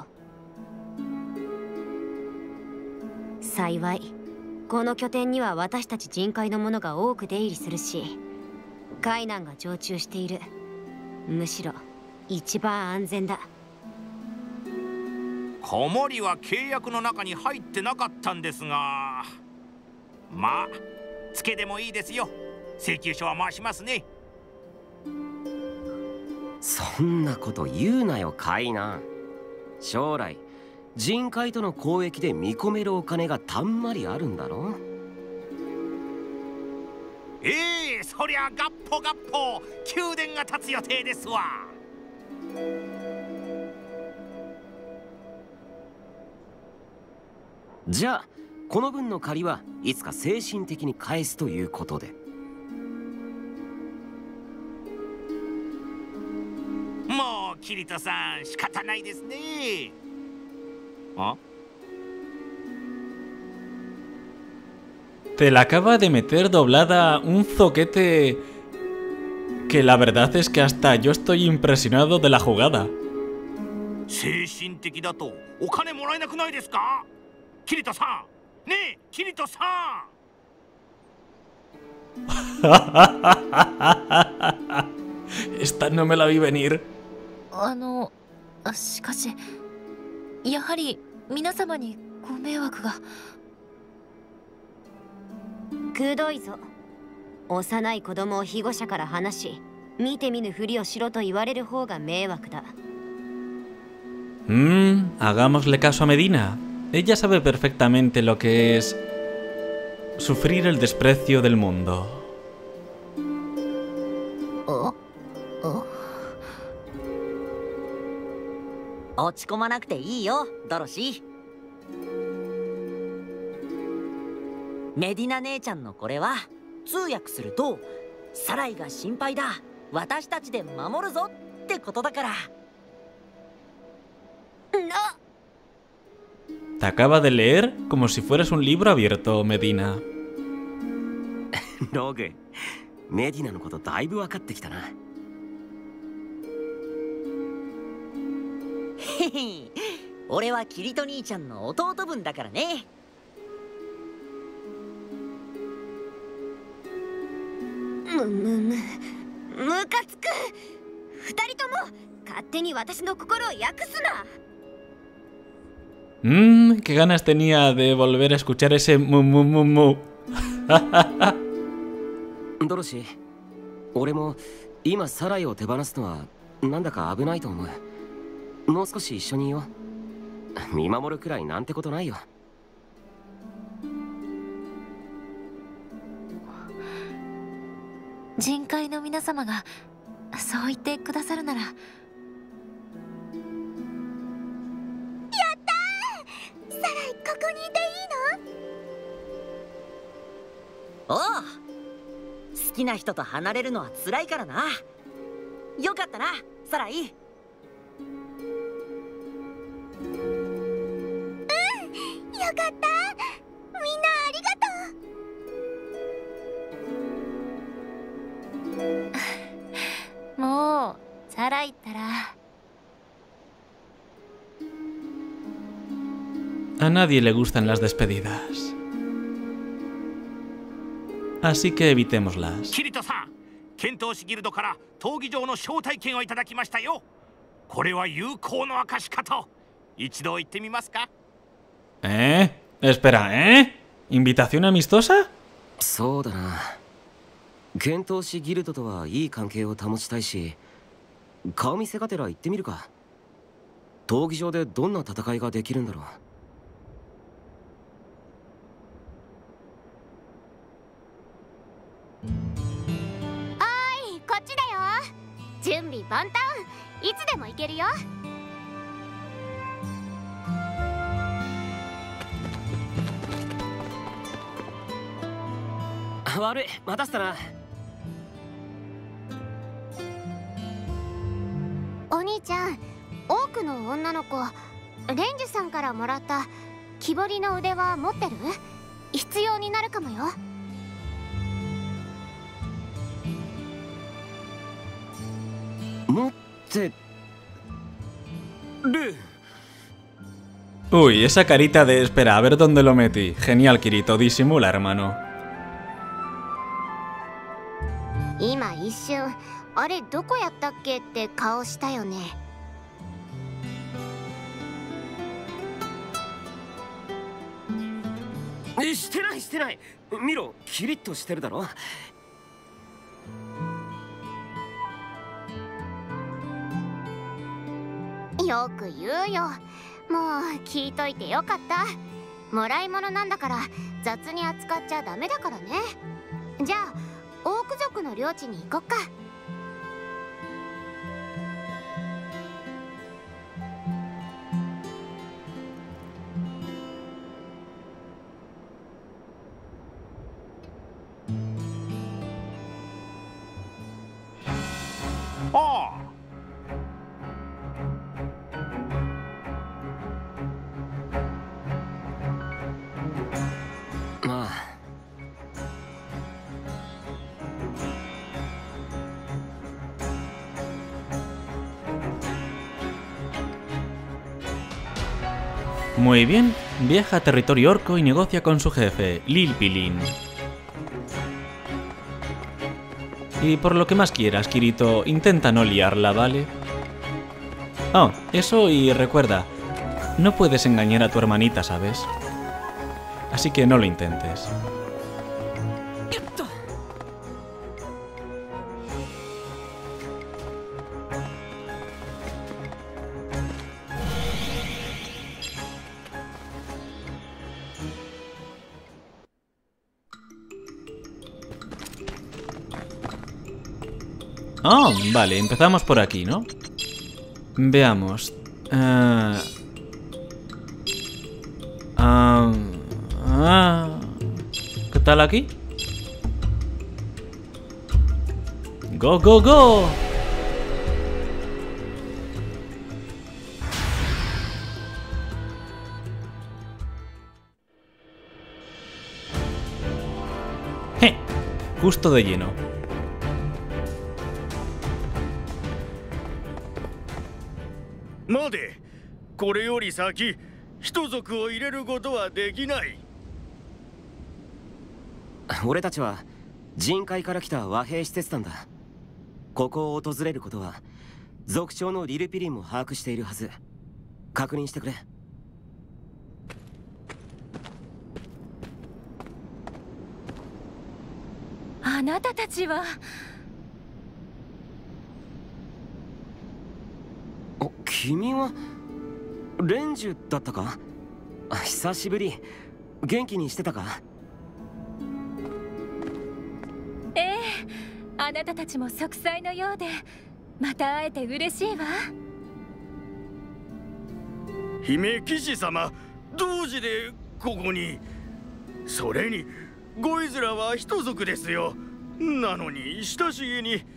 う。幸いこの拠点には私たち人海の者が多く出入りするし、海難が常駐している。むしろ一番安全だ。 子守は契約の中に入ってなかったんですが、まあつけでもいいですよ。請求書は回しますね。 そんなこと言うなよ海南。将来人海との交易で見込めるお金がたんまりあるんだろ。 そりゃガッポガッポ宮殿が建つ予定ですわ。 じゃあこの分の借りはいつか精神的に返すということで。 もうキリトさん仕方ないですね。あ Te la acaba de meter doblada un zoquete que la verdad es que hasta yo estoy impresionado de la jugada. 精神的だとお金もらえなくないですか？キリトさん、ねえキリトさん。Esta no me la vi venir. しかしやはり皆様にご迷惑が。 くどいぞ。幼い子供を庇護者から離し、見て見ぬふりをしろと言われる方が迷惑だ。 Hagámosle caso a Medina. Ella sabe perfectamente lo que es sufrir el desprecio del mundo. 落ち込まなくていいよドロシー。メディナ姉ちゃんのこれは通訳するとサライが心配だ、私たちで守るぞってことだから。 Te acaba de leer como si fueras un libro abierto, Medina. ログ、メディナのことだいぶ分かってきたな。 へへ、俺はキリト兄ちゃんの弟分だからね。 ムカつく。二人とも勝手に私の心を訳すな。 Qué ganas tenía de volver a escuchar ese mu mu mu mu. ドロシー、俺も今サライを手放すのはなんだか危ないと思う。もう少し一緒にいよう。見守るくらいなんてことないよ。 人海の皆様がそう言ってくださるなら。やったー！サライここにいていいの？おう、好きな人と離れるのは辛いからな。よかったなサライ。 よかった、みんなありがとう。もうサライったら。 A nadie le gustan las despedidas. Así que evitémoslas. キリトさん、剣闘士ギルドから闘技場の招待券をいただきましたよ。これは友好の証かと。一度言ってみますか？ Espera, ¿Invitación amistosa? そうだな。剣闘士ギルドとはいい関係を保ちたいし、顔見せがてら行ってみるか。闘技場でどんな戦いができるんだろう。 おい、こっちだよ。準備万端、いつでも行けるよ。 悪い、待たせたな。 お兄ちゃん、多くの女の子、レンジュさんからもらった木彫りの腕輪持ってる？必要になるかもよ。 持ってる。 Uy, esa carita de espera, a ver dónde lo metí. Genial, Kirito, disimula, hermano. 今一瞬、あれどこやったっけって顔したよね。 してないしてない。見ろ、キリッとしてるだろ。 よく言うよ。もう聞いといてよかった。もらい物なんだから雑に扱っちゃダメだからね。じゃあオーク族の領地に行こっか。 ああ。 まあ。 Muy bien, viaja a territorio orco y negocia con su jefe, Lil Pilin. Y por lo que más quieras, Kirito, intenta no liarla, ¿vale? Oh, eso y recuerda, no puedes engañar a tu hermanita, ¿sabes? Así que no lo intentes. Oh, vale, empezamos por aquí, ¿no? Veamos. ¿Qué tal aquí? ¡Go, go, go! ¡Je! Justo de lleno. 待て、これより先、人族を入れることはできない。 俺たちは人界から来た和平施設団だ。ここを訪れることは族長のリルピリンも把握しているはず。確認してくれ。 あなたたちは。 君はレンジュだったか？久しぶり。元気にしてたか？ ええ、あなたたちも息災のようで、また会えて嬉しいわ。 姫騎士様、どうしてここに？それにゴイズラは人族ですよ。なのに親しげに。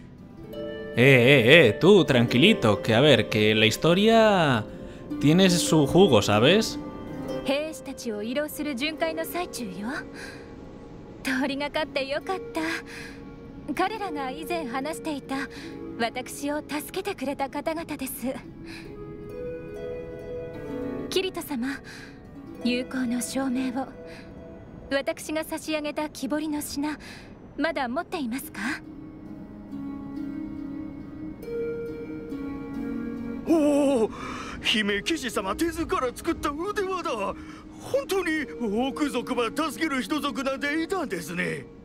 Tú, tranquilito, que a ver, que la historia tiene su jugo, ¿sabes? 兵士たちを移動する巡回の最中よ。通りがかってよかった。彼らが以前話していた私を助けてくれた方々です。キリト様、友好の証明を。私が差し上げた木彫りの品、まだ持っていますか？ おお、姫騎士様手ずから作った腕輪だ。本当にオーク族は助ける人族なんていたんですね。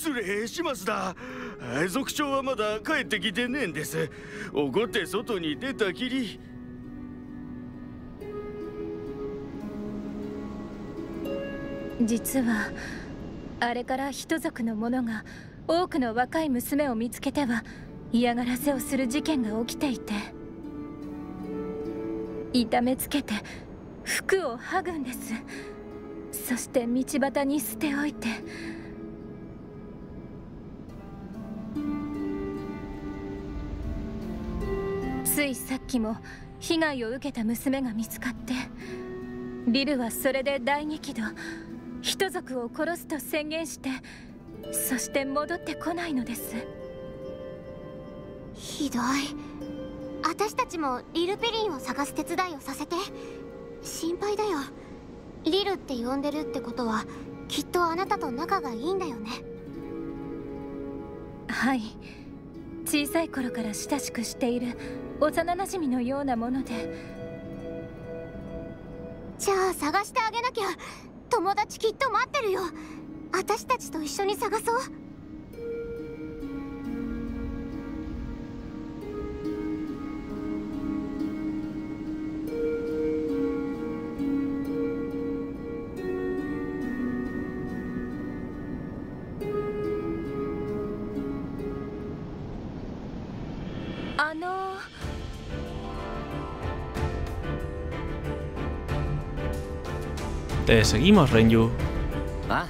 失礼しますだ。族長はまだ帰ってきてねえんです。怒って外に出たきり。 実はあれから人族の者が多くの若い娘を見つけては嫌がらせをする事件が起きていて、痛めつけて服を剥ぐんです。そして道端に捨ておいて。ついさっきも被害を受けた娘が見つかって、リルはそれで大激怒、人族を殺すと宣言して、そして戻ってこないのです。 ひどい。私たちもリルペリンを探す手伝いをさせて。心配だよ。リルって呼んでるってことはきっとあなたと仲がいいんだよね。 はい、小さい頃から親しくしている幼なじみのようなもので。 じゃあ探してあげなきゃ。友達きっと待ってるよ。私たちと一緒に探そう。 Te seguimos, Renju. Ah.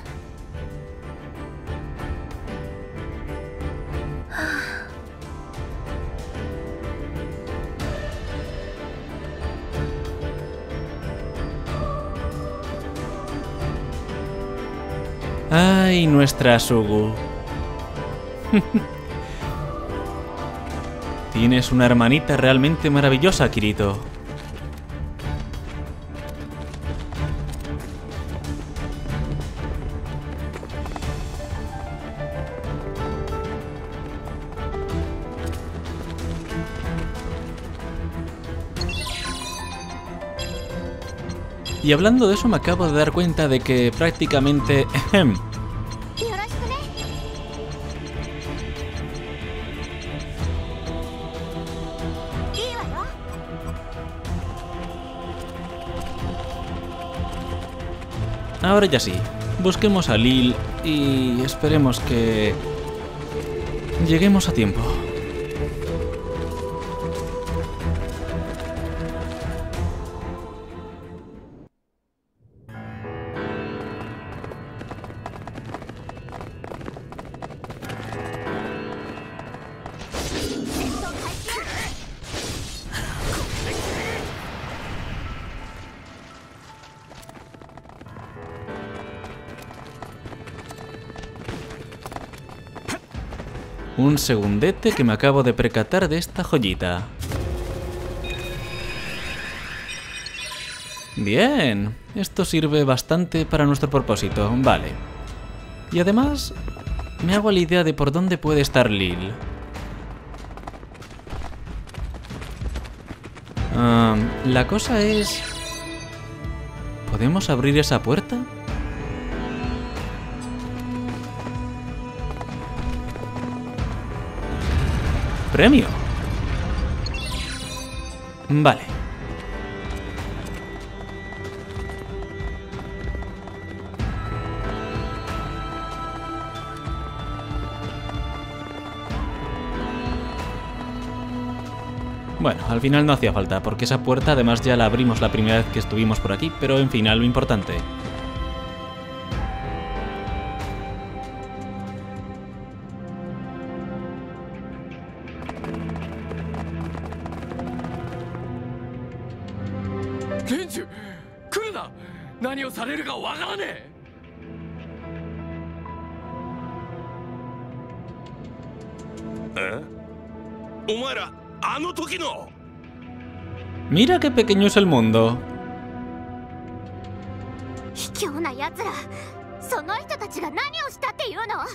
Ay, nuestra Sugu. Tienes una hermanita realmente maravillosa, Kirito. Y hablando de eso, me acabo de dar cuenta de que prácticamente... Ahora ya sí, busquemos a Lil y esperemos que lleguemos a tiempo. Un segundete que me acabo de percatar de esta joyita. Bien, esto sirve bastante para nuestro propósito, vale. Y además, me hago la idea de por dónde puede estar Lil. La cosa es... ¿podemos abrir esa puerta? Premio. Vale. Bueno, al final no hacía falta, porque esa puerta además ya la abrimos la primera vez que estuvimos por aquí, pero en fin, a lo importante. Renju, 来るな。何をされるかわからねえ。お前らあの時の。 Mira qué pequeño es el mundo. 卑怯な奴ら。その人たちが何をしたっていうの？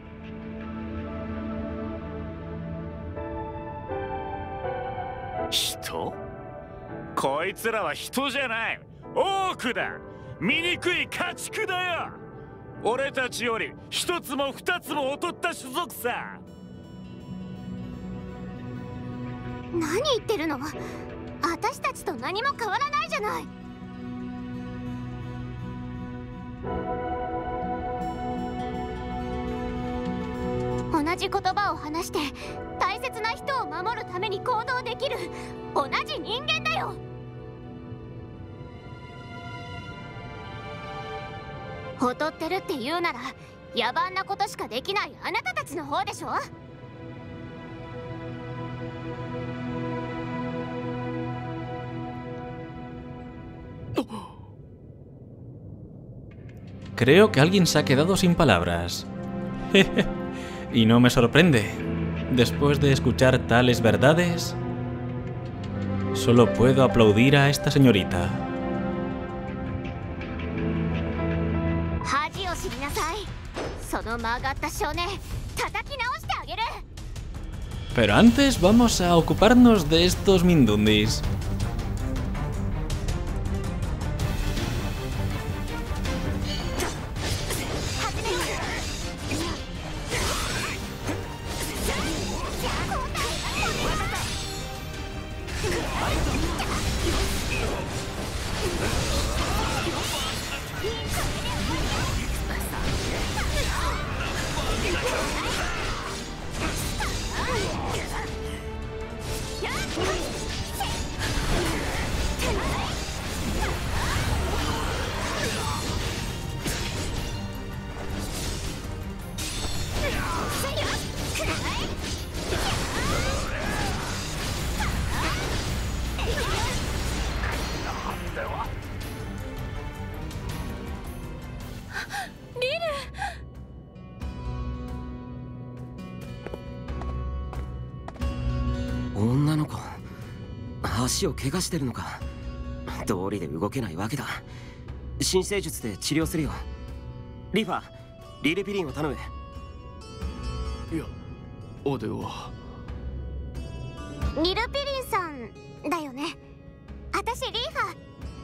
人？こいつらは人じゃない。オークだ。醜い家畜だよ。 俺たちより一つも二つも劣った種族さ。 何言ってるの？私たちと何も変わらないじゃない。同じ言葉を話して大切な人を守るために行動できる同じ人間だよ。劣ってるって言うなら野蛮なことしかできないあなたたちの方でしょ。 Creo que alguien se ha quedado sin palabras. Y no me sorprende. Después de escuchar tales verdades, solo puedo aplaudir a esta señorita. Pero antes vamos a ocuparnos de estos Mindundis. Lil 女の子、足を怪我してるのか。道理で動けないわけだ。新生術で治療するよ。リファ、リルピリンを頼む。 いや、おでは。 リルピリンさんだよね。私リーフ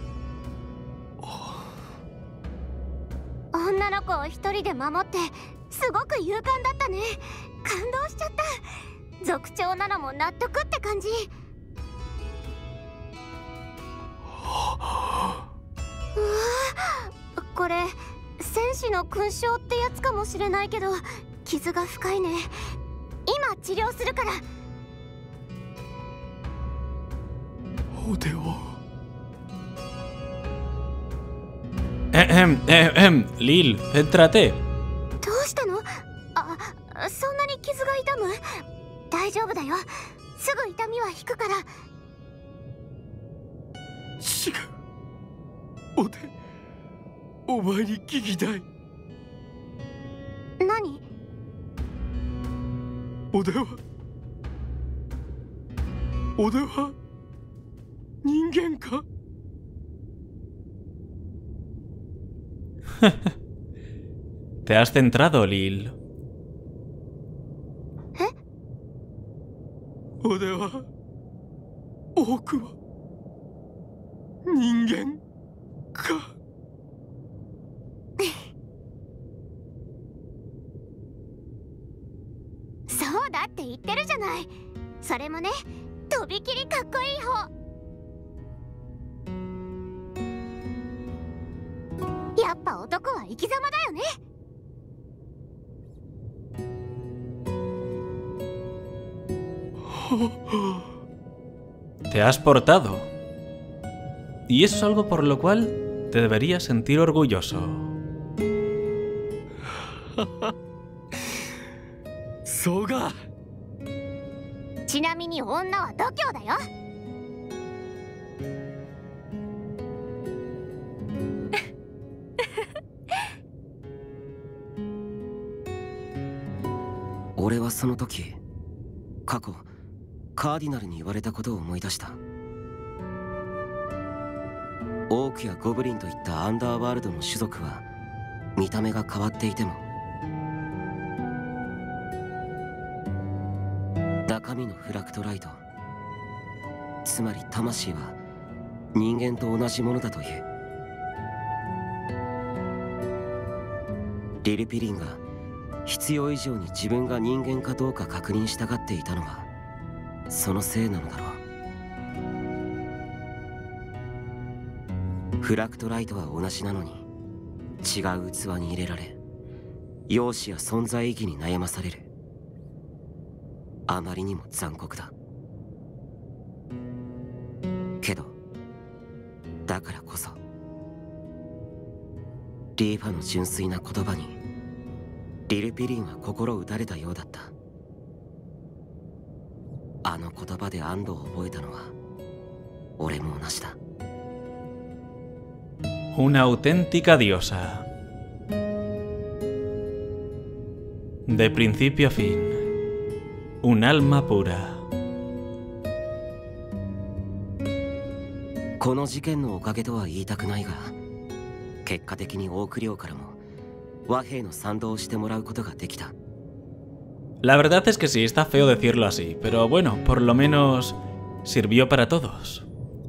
ァ。女の子を一人で守ってすごく勇敢だったね。感動しちゃった。族長なのも納得って感じ。うわ、これ戦士の勲章ってやつかもしれないけど傷が深いね。今治療するから。 おでは。 Lil, céntrate. どうしたの？あ、そんなに傷が痛む？大丈夫だよ。すぐ痛みは引くから。 違う。おで、お前に聞きたい。 何？ おでは人間か ？Te has centrado, Lil. おでは多くは人間か？ そうだって言ってるじゃない。それもね、とびきりかっこいい方。やっぱ男は生き様だよね。 Te has portado. Y eso es algo por lo cual te deberías sentir orgulloso. そうか。 ちなみに女は度胸だよ。 俺はその時、過去カーディナルに言われたことを思い出した。オークやゴブリンといったアンダーワールドの種族は見た目が変わっていても中身のフラクトライト、つまり魂は人間と同じものだという。 リルピリンが必要以上に自分が人間かどうか確認したがっていたのはそのせいなのだろう。フラクトライトは同じなのに違う器に入れられ、容姿や存在意義に悩まされる。あまりにも残酷だ。けどだからこそリーファの純粋な言葉にリルピリンは心打たれたようだった。あの言葉で安堵を覚えたのは俺も同じだ。 Una auténtica diosa. De principio a fin. Un alma pura. この事件のおかげとは言いたくないが、結果的にオーク領からも和平の賛同をしてもらうことができた。 La verdad es que sí, está feo decirlo así, pero bueno, por lo menos sirvió para todos.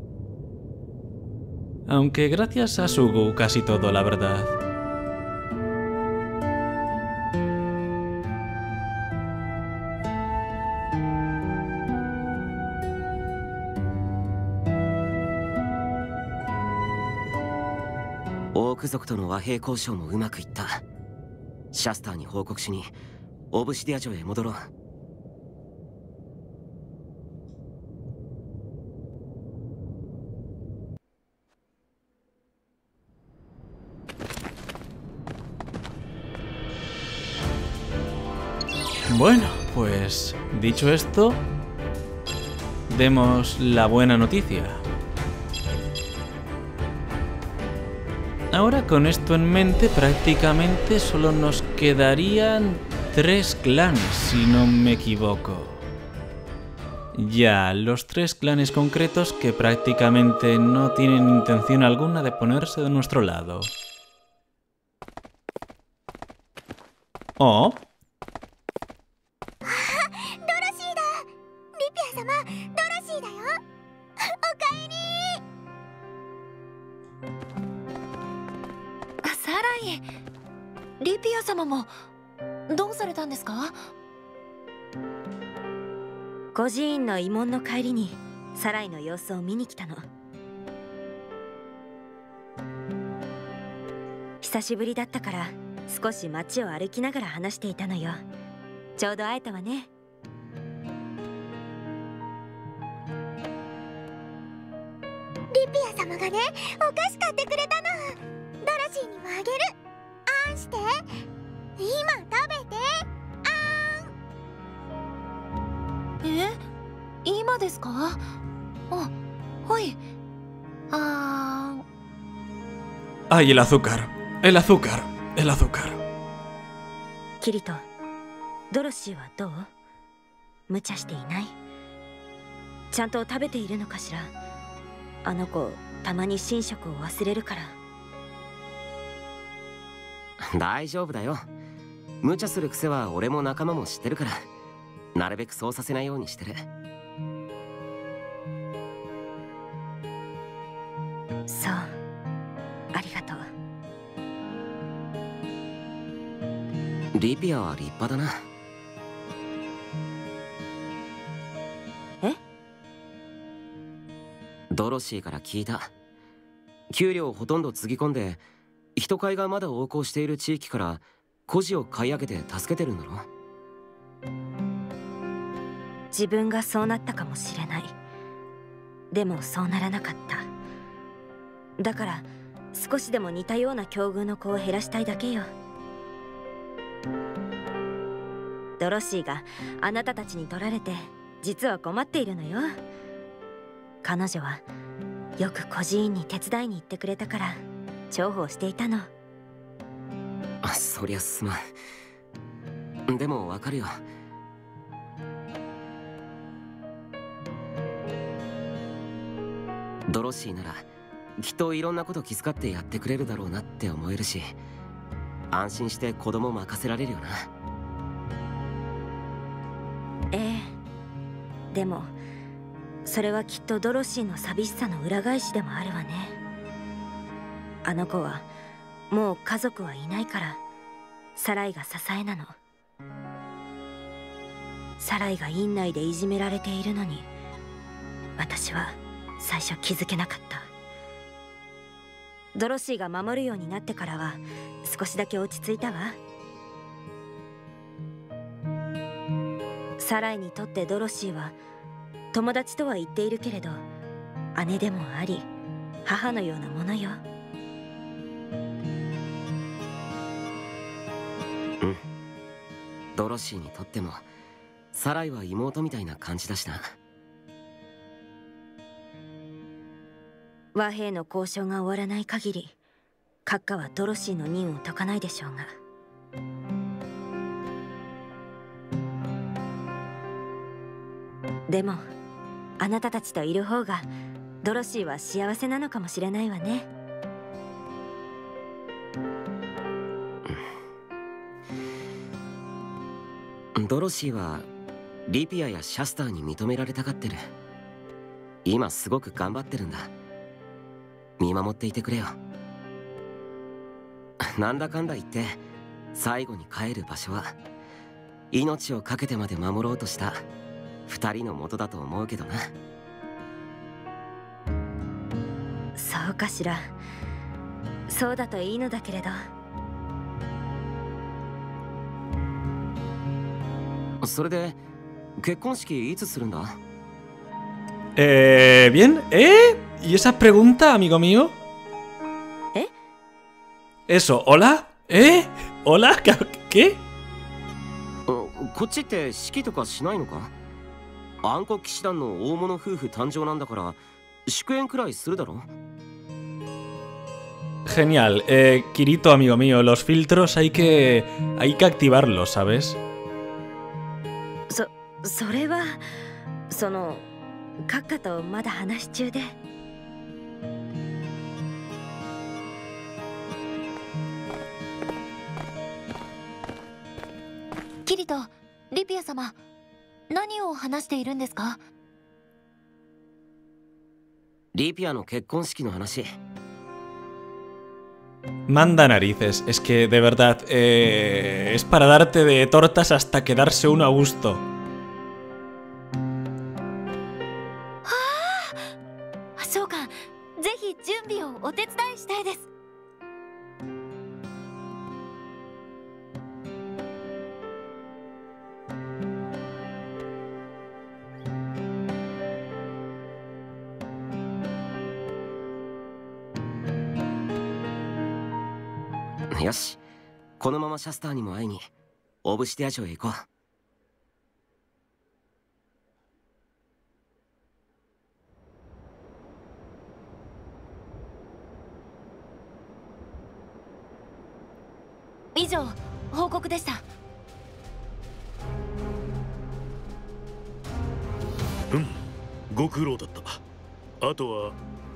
Aunque gracias a Sugu casi todo, la verdad. Oak族との和平交渉もうまくいった。シャスターに報告しにオブシディア城へ戻ろう。 Bueno, pues dicho esto, demos la buena noticia. Ahora con esto en mente prácticamente solo nos quedarían 3 clanes, si no me equivoco. Ya, los 3 clanes concretos que prácticamente no tienen intención alguna de ponerse de nuestro lado. Oh. リピア様もどうされたんですか？ 孤児院の慰問の帰りにサライの様子を見に来たの。久しぶりだったから少し街を歩きながら話していたのよ。ちょうど会えたわね。 リピア様がね、お菓子買ってくれたの。ドロシーにもあげる。あんして。今食べて。あん。 え？今ですか？あ、はい。あん。 Ay, el azúcar, el azúcar, el azúcar. キリト、ドロシーはどう？無茶していない？ちゃんと食べているのかしら？あの子、たまに寝食を忘れるから。 大丈夫だよ。無茶する癖は俺も仲間も知ってるから、なるべくそうさせないようにしてる。 そう、ありがとう。 リピアは立派だな。 え？ ドロシーから聞いた。給料をほとんどつぎ込んで、人買いがまだ横行している地域から孤児を買い上げて助けてるんだろ。 自分がそうなったかもしれない。でもそうならなかった。だから少しでも似たような境遇の子を減らしたいだけよ。ドロシーがあなたたちに取られて実は困っているのよ。彼女はよく孤児院に手伝いに行ってくれたから重宝していたの。 あ、そりゃすまん。でもわかるよ。ドロシーならきっといろんなこと気遣ってやってくれるだろうなって思えるし、安心して子供任せられるよな。 ええ。でもそれはきっとドロシーの寂しさの裏返しでもあるわね。あの子はもう家族はいないからサライが支えなの。サライが院内でいじめられているのに、私は最初気づけなかった。ドロシーが守るようになってからは少しだけ落ち着いたわ。サライにとってドロシーは友達とは言っているけれど、姉でもあり母のようなものよ。 うん。ドロシーにとってもサライは妹みたいな感じだしな。 和平の交渉が終わらない限り、閣下はドロシーの任を解かないでしょうが。でもあなたたちといる方がドロシーは幸せなのかもしれないわね。 ドロシーはリピアやシャスターに認められたがってる。今すごく頑張ってるんだ。見守っていてくれよ。なんだかんだ言って最後に帰る場所は命を懸けてまで守ろうとした2人の元だと思うけどな。 そうかしら。そうだといいのだけれど。 それで結婚式いつするんだ ？Bien, ¿Y esa pregunta, amigo mío? Eso, ¿hola? ¿Hola? ¿Qué? こっちって式とかしないのか？暗黒騎士団の大物夫婦誕生なんだから祝宴くらいするだろ？ Genial. Kirito, amigo mío, los filtros hay que activarlos, ¿sabes? それは閣下とまだ話中で。 キリト、リピア様、何を話しているんですか？ リピアの結婚式の話。 Manda narices, es que de verdad es para darte de tortas hasta quedarse uno a gusto. 召喚、ぜひ準備をお手伝いしたいです。 よし、このままシャスターにも会いにオブシティア城へ行こう。 以上、報告でした。 ご苦労だった。あとは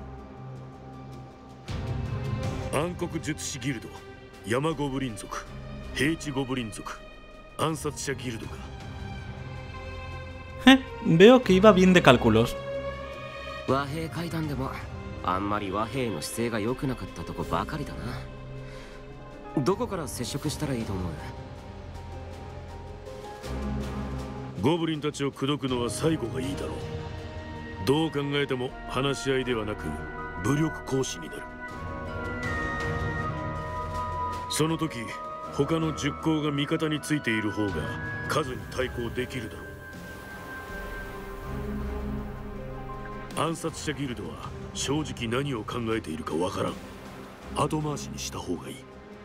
暗黒術師ギルド、山ゴブリン族、平地ゴブリン族、暗殺者ギルドか。 Veo que iba bien de cálculos. 和平会談でもあんまり和平の姿勢が良くなかったとこばかりだな。どこから接触したらいいと思う？ ゴブリンたちを口説くのは最後がいいだろう。どう考えても話し合いではなく武力行使になる。その時他の10校が味方についている方が数に対抗できるだろう。暗殺者ギルドは正直何を考えているかわからん。後回しにした方がいい。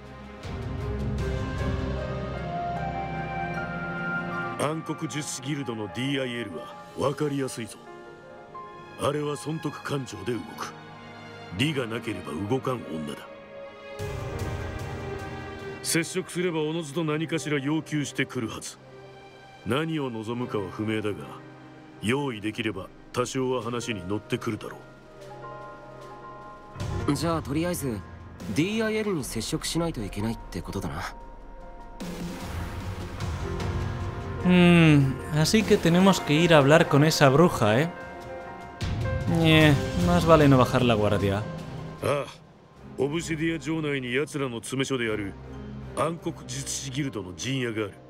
暗黒術師ギルドの DIL は分かりやすいぞ。あれは損得感情で動く。利がなければ動かん女だ。接触すればおのずと何かしら要求してくるはず。何を望むかは不明だが、用意できれば多少は話に乗ってくるだろう。じゃあとりあえず DIL に接触しないといけないってことだな。 Así que tenemos que ir a hablar con esa bruja, ¿eh? Más vale no bajar la guardia. ああ、オブシディア城内に奴らの詰め所である暗黒術師ギルドの陣屋がある。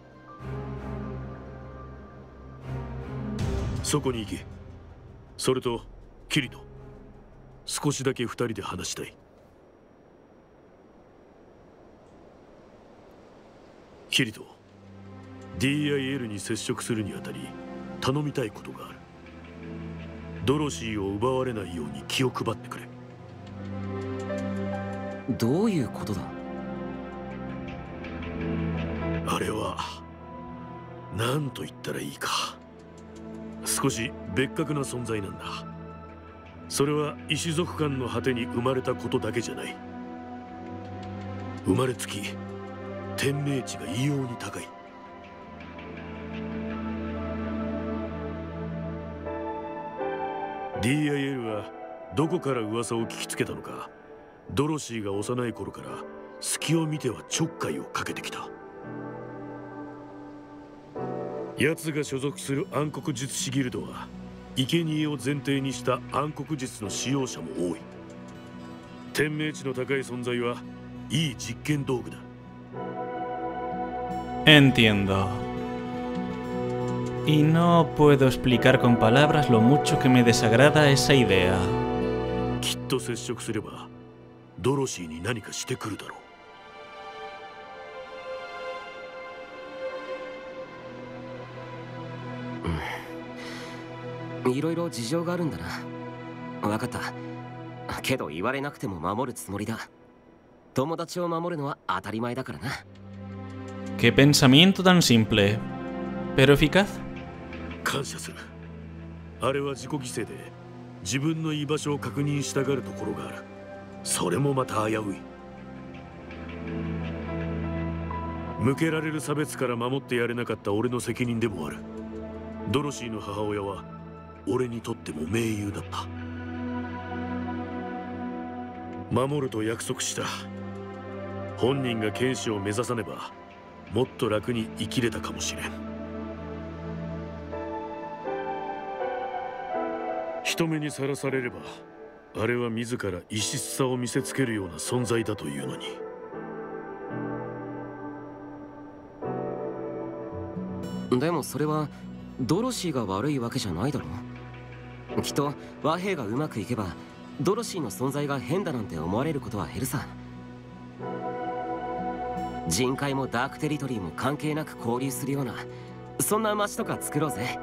そこに行け。それとキリト、少しだけ2人で話したい。キリト、 DIL に接触するにあたり頼みたいことがある。ドロシーを奪われないように気を配ってくれ。 どういうことだ？ あれは何と言ったらいいか、少し別格な存在なんだ。それは異種族間の果てに生まれたことだけじゃない。生まれつき天命値が異様に高い。DIL はどこから噂を聞きつけたのか、ドロシーが幼い頃から隙を見てはちょっかいをかけてきた。奴が所属する暗黒術師ギルドは生贄を前提にした暗黒術の使用者も多い。天命値の高い存在はいい実験道具だ。 Entiendo. Y no puedo explicar con palabras lo mucho que me desagrada esa idea. きっと接触すればドロシーに何かしてくるだろう。いろいろ事情があるんだな。分かった。けど言われなくても守るつもりだ。友達を守るのは当たり前だからな。 Qué pensamiento tan simple, pero eficaz. 感謝する。あれは自己犠牲で自分の居場所を確認したがるところがある。それもまた危うい。向けられる差別から守ってやれなかった俺の責任でもある。ドロシーの母親は俺にとっても盟友だった。守ると約束した。本人が剣士を目指さねばもっと楽に生きれたかもしれん。人目にさらされればあれは自ら異質さを見せつけるような存在だというのに。 でもそれはドロシーが悪いわけじゃないだろう。きっと和平がうまくいけばドロシーの存在が変だなんて思われることは減るさ。人海もダークテリトリーも関係なく交流するような、そんな街とか作ろうぜ。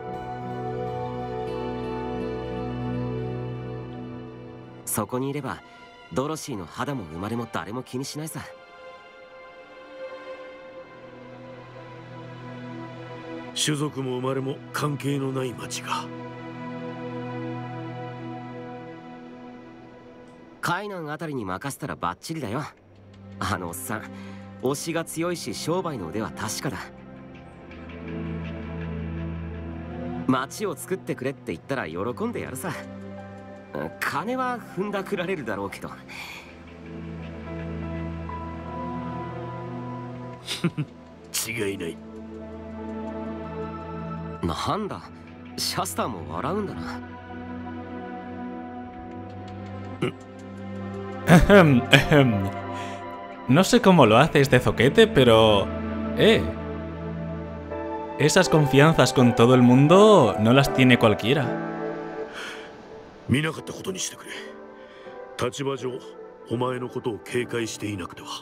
そこにいればドロシーの肌も生まれも誰も気にしないさ。 種族も生まれも関係のない町が。 海南あたりに任せたらバッチリだよ。あのおっさん推しが強いし商売の腕は確かだ。町を作ってくれって言ったら喜んでやるさ。金は踏んだくられるだろうけど。 違いない。 なんだ、シャスターも笑うんだな。 No sé cómo lo hace este zoquete, pero... Esas confianzas con todo el mundo no las tiene cualquiera. 見なかったことにしてくれ。立場上、お前のことを警戒していなくては。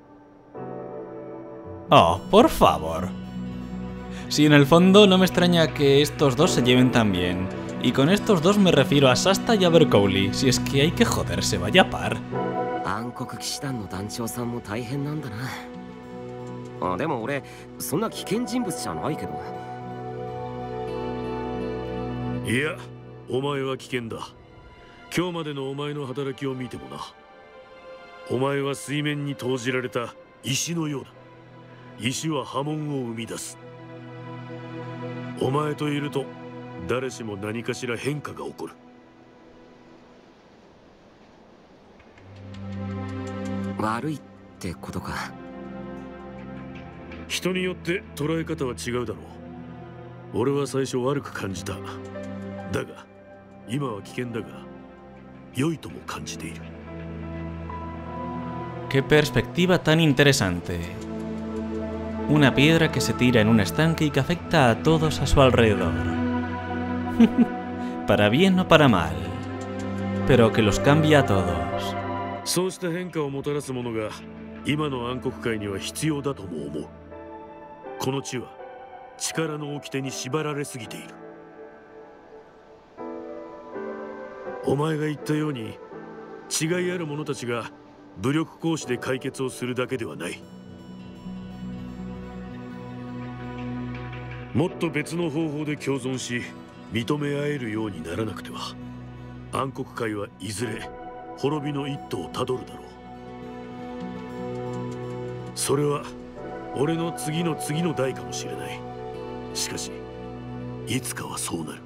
Oh, por favor. Si en el fondo no me extraña que estos dos se lleven tan bien. Y con estos dos me refiero a Shasta y a Bercowley. Si es que hay que joderse, vaya par. 暗黒騎士団の団長さんも大変なんだな。でも俺そんな危険人物じゃないけど。 いや、お前は危険だ。今日までのお前の働きを見てもな。お前は水面に投じられた石のようだ。石は波紋を生み出す。お前といると誰しも何かしら変化が起こる。 悪いってことか。 人によって捉え方は違うだろう。俺は最初悪く感じた。だが今は危険だが良いとも感じている。 qué perspectiva tan interesante. Una piedra que se tira en un estanque y que afecta a todos a su alrededor. Para bien o para mal, pero que los cambia a todos. そうした変化をもたらすものが今の暗黒界には必要だとも思う。この地は力の掟に縛られすぎている。お前が言ったように違いある者たちが武力行使で解決をするだけではない。もっと別の方法で共存し認め合えるようにならなくては暗黒界はいずれ滅びの一途をたどるだろう。それは俺の次の次の代かもしれない。しかしいつかはそうなる。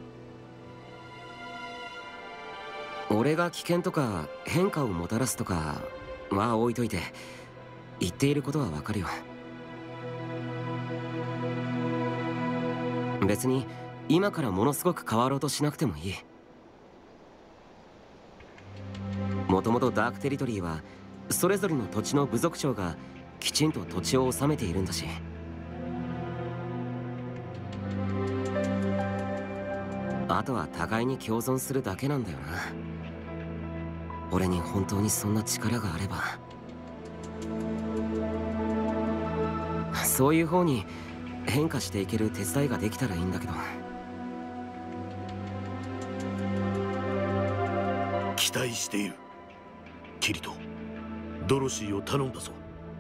俺が危険とか変化をもたらすとかは置いといて、言っていることはわかるよ。別に今からものすごく変わろうとしなくてもいい。もともとダークテリトリーはそれぞれの土地の部族長がきちんと土地を治めているんだし、あとは互いに共存するだけなんだよな。俺に本当にそんな力があれば、そういう方に変化していける手伝いができたらいいんだけど。 期待している。キリト、ドロシーを頼んだぞ。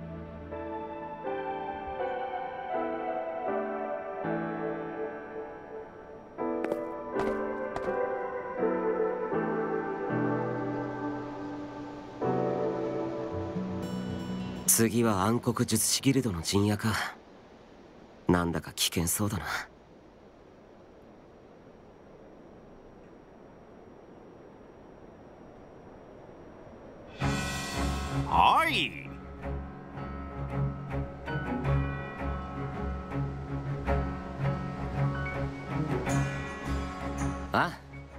次は暗黒術師ギルドの陣屋か。なんだか危険そうだな。 はい。 あ、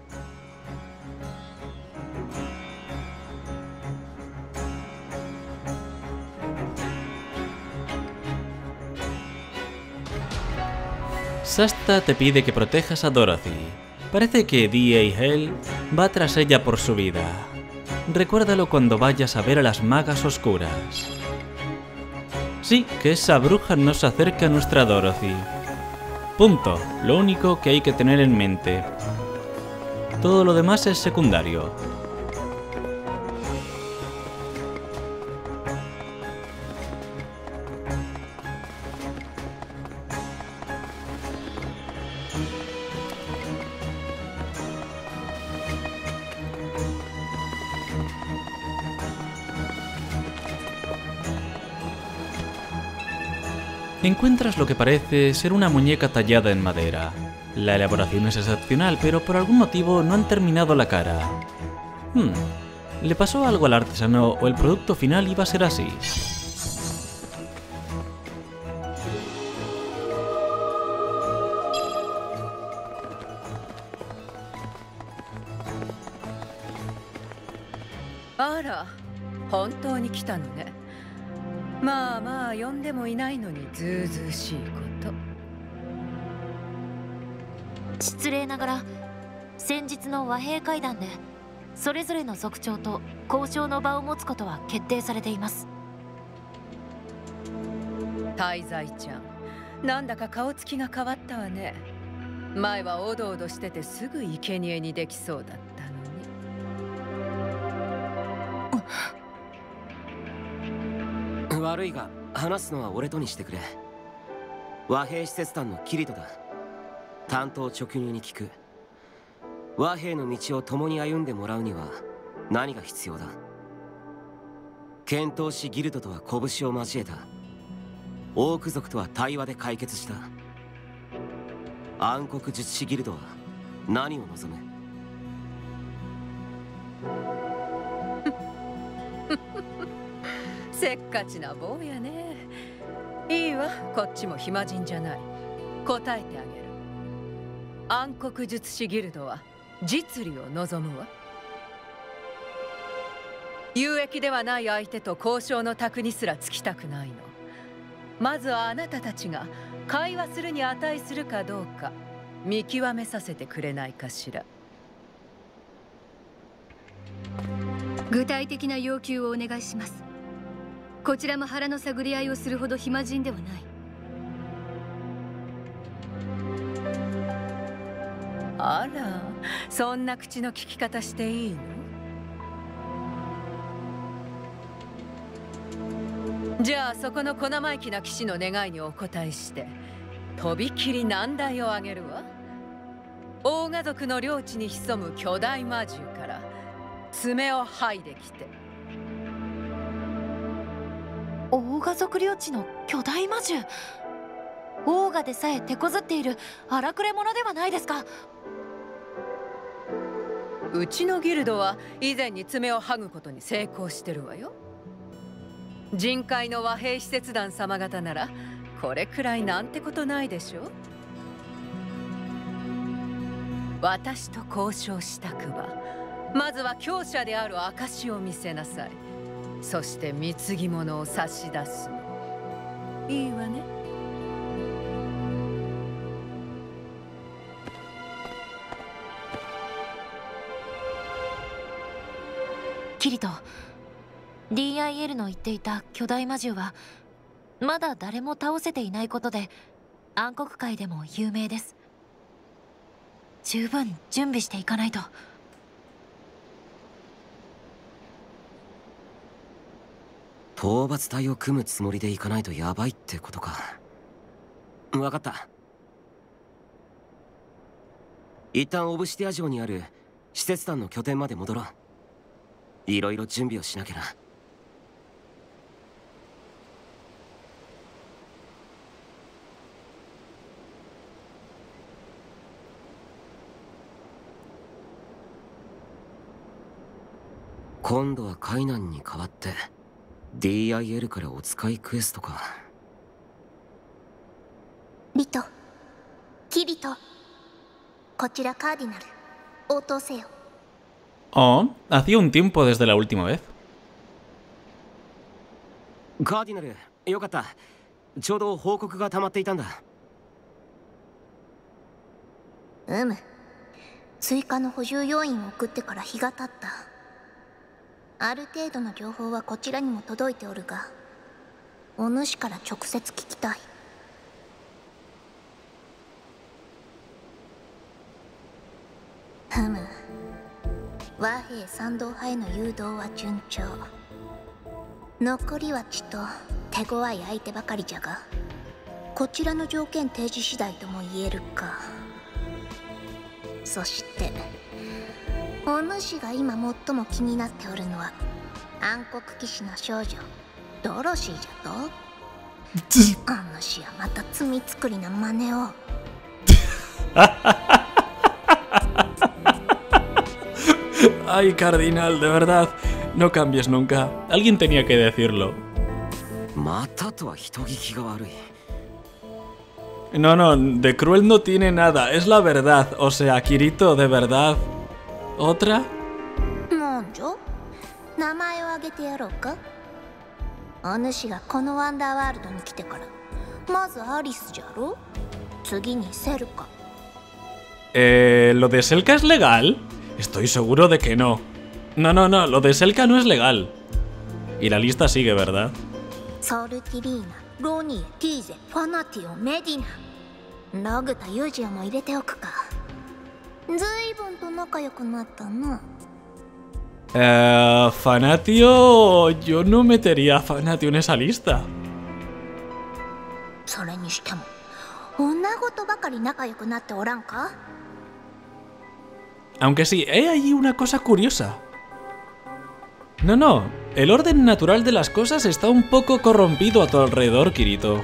Shasta te pide que protejas a Dorothy. Parece que D.A. Hale va tras ella por su vida. Recuérdalo cuando vayas a ver a las magas oscuras. Sí, que esa bruja no se acerca a nuestra Dorothy. Punto. Lo único que hay que tener en mente. Todo lo demás es secundario. Encuentras lo que parece ser una muñeca tallada en madera. La elaboración es excepcional, pero por algún motivo no han terminado la cara. ¿Le pasó algo al artesano o el producto final iba a ser así? ¡Ara! 本当に来たのね。まあまあ呼んでもいないのにずうずうしいこと。 失礼ながら先日の和平会談でそれぞれの族長と交渉の場を持つことは決定されています。 滞在ちゃん、なんだか顔つきが変わったわね。前はおどおどしててすぐ生贄にできそうだったのに。 悪いが話すのは俺とにしてくれ。和平使節団のキリトだ。担当直入に聞く。和平の道を共に歩んでもらうには何が必要だ？剣闘士ギルドとは拳を交えた。オーク族とは対話で解決した。暗黒術師ギルドは何を望む？ せっかちな坊やね。いいわ、こっちも暇人じゃない。答えてあげる。暗黒術師ギルドは実利を望むわ。 有益ではない相手と交渉の卓にすらつきたくないの。まずはあなたたちが会話するに値するかどうか見極めさせてくれないかしら。 具体的な要求をお願いします。こちらも腹の探り合いをするほど暇人ではない。 あら、そんな口の利き方していいの？じゃあそこの小生意気な騎士の願いにお応えしてとびきり難題をあげるわ。オーガ族の領地に潜む巨大魔獣から爪を剥いできて。 オーガ族領地の巨大魔獣、オーガでさえ手こずっている荒くれ者ではないですか。 うちのギルドは以前に爪を剥ぐことに成功してるわよ。人海の和平使節団様方ならこれくらいなんてことないでしょ。私と交渉したくばまずは強者である証を見せなさい。そして貢ぎ物を差し出すの。いいわね。 キリト、DIL の言っていた巨大魔獣はまだ誰も倒せていないことで暗黒界でも有名です。十分準備していかないと。 討伐隊を組むつもりでいかないとヤバいってことか。分かった。一旦オブシティア城にある使節団の拠点まで戻ろう。いろいろ準備をしなきゃな。今度はカイナンに代わって DIL からお使いクエストか。 リト、キリト、こちらカーディナル、応答せよ。 Oh, hacía un tiempo desde la última vez. カーディナル、よかった。ちょうど報告が溜まっていたんだ。 追加の補充要員を送ってから日が経った。ある程度の情報はこちらにも届いておるが、お主から直接聞きたい。和平賛同派への誘導は順調。残りはちと手強い相手ばかりじゃが、こちらの条件提示次第とも言えるか。そしてお主が今最も気になっておるのは暗黒騎士の少女ドロシーじゃと。お主はまた罪作りの真似を。 Ay, Cardinal, de verdad, no cambies nunca. Alguien tenía que decirlo. No, no, de cruel no tiene nada, es la verdad. O sea, Kirito, de verdad. ¿Otra? なんじゃ、名前を挙げてやろうか。お主がこのワンダーワールドに来てから、まずアリスじゃろ、次にセルカ。 ¿Lo de Selka es legal? Estoy seguro de que no. No, no, no, lo de Selka no es legal. Y la lista sigue, ¿verdad? ソルティリーナ、ロニー、ティーゼ、ファナティオ、メディナ、ログとユージオも入れておくか。ずいぶんと仲良くなったな。 Fanatio... Yo no metería a Fanatio en esa lista. それにしても、女ごとばかり仲良くなっておらんか。 Aunque sí, hay ahí una cosa curiosa. No, no, el orden natural de las cosas está un poco corrompido a tu alrededor, Kirito.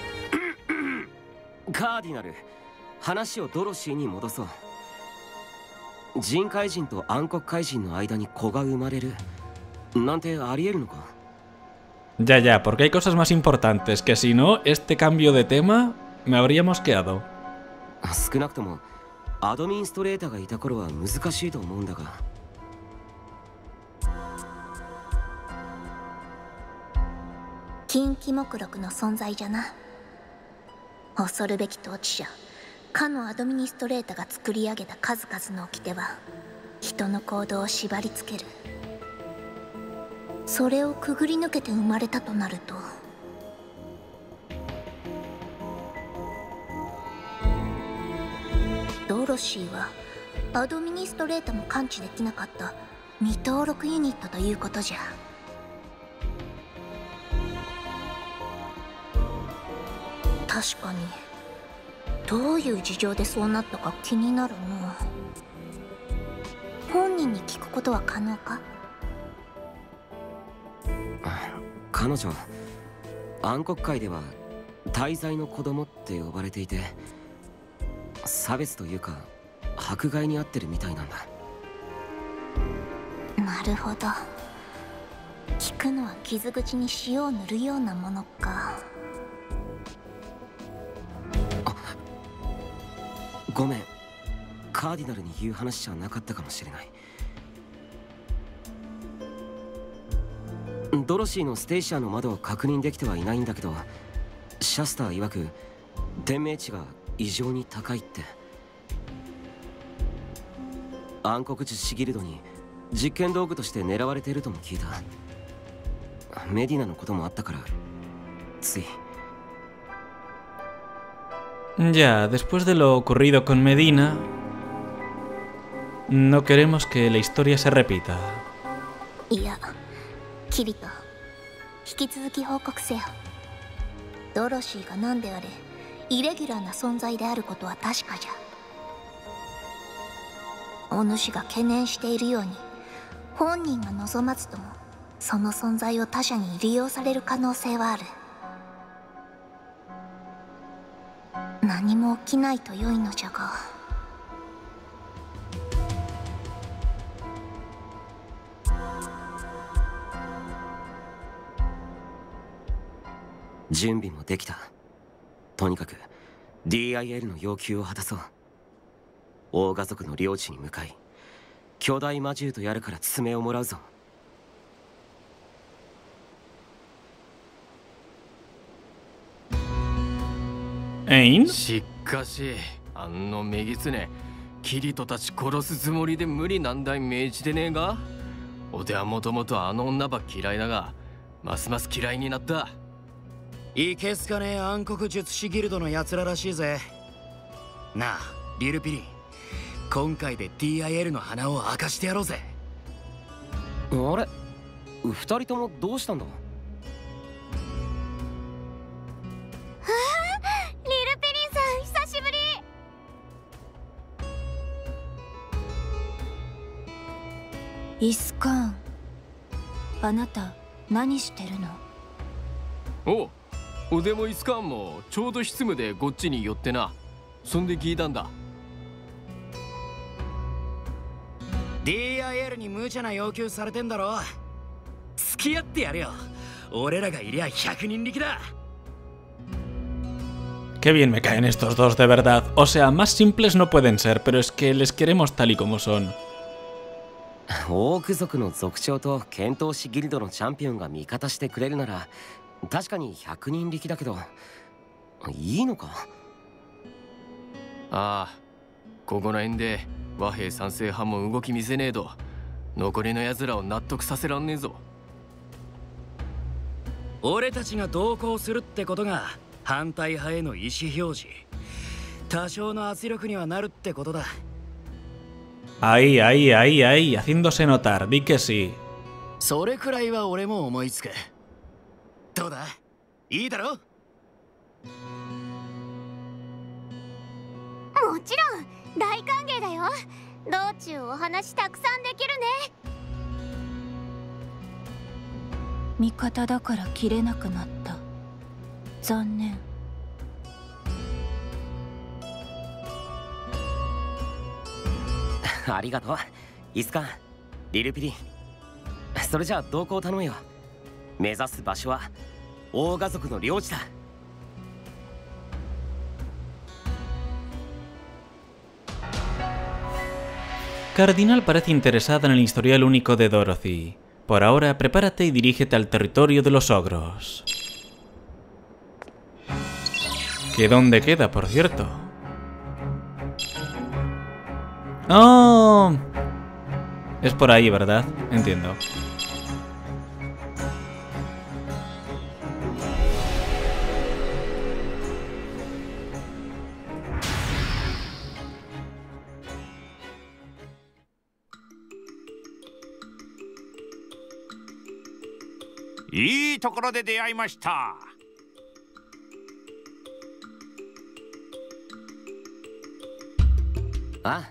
カーディナル、話をドロシーに戻そう。人海人と暗黒海人の間に子が生まれるなんてありえるのか。 Ya, ya, porque hay cosas más importantes que si no, este cambio de tema me habría mosqueado. 少なくともアドミンストレーターがいた頃は難しいと思うんだが。 近畿目録の存在じゃな。恐るべき統治者かのアドミニストレータが作り上げた数々の掟は人の行動を縛り付ける。それをくぐり抜けて生まれたとなると、ドロシーはアドミニストレータも感知できなかった未登録ユニットということじゃ。確かにどういう事情でそうなったか気になるな。本人に聞くことは可能か？ 彼女、暗黒界では大罪の子供って呼ばれていて、差別というか迫害に遭ってるみたいなんだ。 なるほど。聞くのは傷口に塩を塗るようなものか。 ごめん、カーディナルに言う話じゃなかったかもしれない。ドロシーのステイシアの窓を確認できてはいないんだけど、シャスター曰く天命値が異常に高いって。暗黒術師ギルドに実験道具として狙われているとも聞いた。メディナのこともあったからつい。 Ya, después de lo ocurrido con Medina, no queremos que la historia se repita. いや、キリト、引き続き報告せよ。ドロシーが何であれイレギュラーな存在であることは確かじゃ。お主が懸念しているように、本人が望まずともその存在を他者に利用される可能性はある。何も起きないと良いのじゃが。 準備もできた。とにかく DIL の要求を果たそう。大家族の領地に向かい、巨大魔獣とやるから爪をもらうぞ。 しかし、あのメギツネ、キリトたち殺すつもりで無理難題命じてねえが。おではもともとあの女ば嫌いだが、ますます嫌いになった。 いけすかねえ暗黒術師ギルドのやつららしいぜ。なあ、リルピリン、今回で DIL の鼻を明かしてやろうぜ。 あれ、二人ともどうしたんだ？ リルピリンさん、久しぶり。イスカーン、あなた何してるの？ おでもイスカーンもちょうど執務でこっちに寄ってな。そんで聞いたんだ。 DIL に無茶な要求されてんだろ。付き合ってやるよ。俺らがいりゃ100人力だ。 Qué bien me caen estos dos, de verdad. O sea, más simples no pueden ser, pero es que les queremos tal y como son. オーク族の族長と剣闘士ギルドのチャンピオンが味方してくれるなら、確かに100人力だけど、いいのか？ ああ、ここら辺で和平賛成派も動き見せねえと、残りの奴らを納得させらんねえぞ。 俺たちが同行するってことが反対派への意思表示。多少の圧力にはなるってことだ。 Ahí, ahí, ahí, ahí, haciéndose notar, di que sí. それくらいは俺も思いつく。どうだ？いいだろ？もちろん大歓迎だよ。道中お話たくさんできるね。味方だから切れなくなった。残念。 ありがとう、イスカン、リルピリ。それじゃあ同行頼むよ。目指す場所は大家族の領地だ。 Cardinal parece interesada en el historial único de Dorothy. Por ahora, prepárate y dirígete al territorio de los ogros. ¿Que dónde queda, por cierto? ¡Oh! Es por ahí, ¿verdad? Entiendo. いいところで出会いました。 ああ。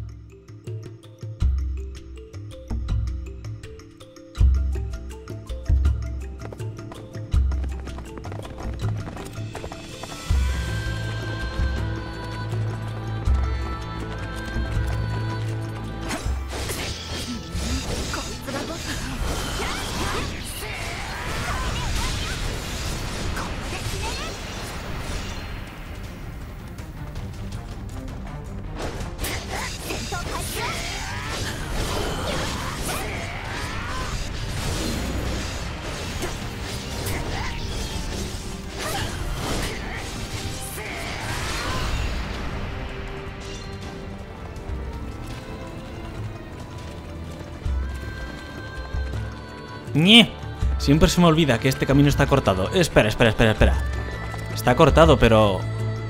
¡Nie! Siempre se me olvida que este camino está cortado. Espera. Está cortado, pero...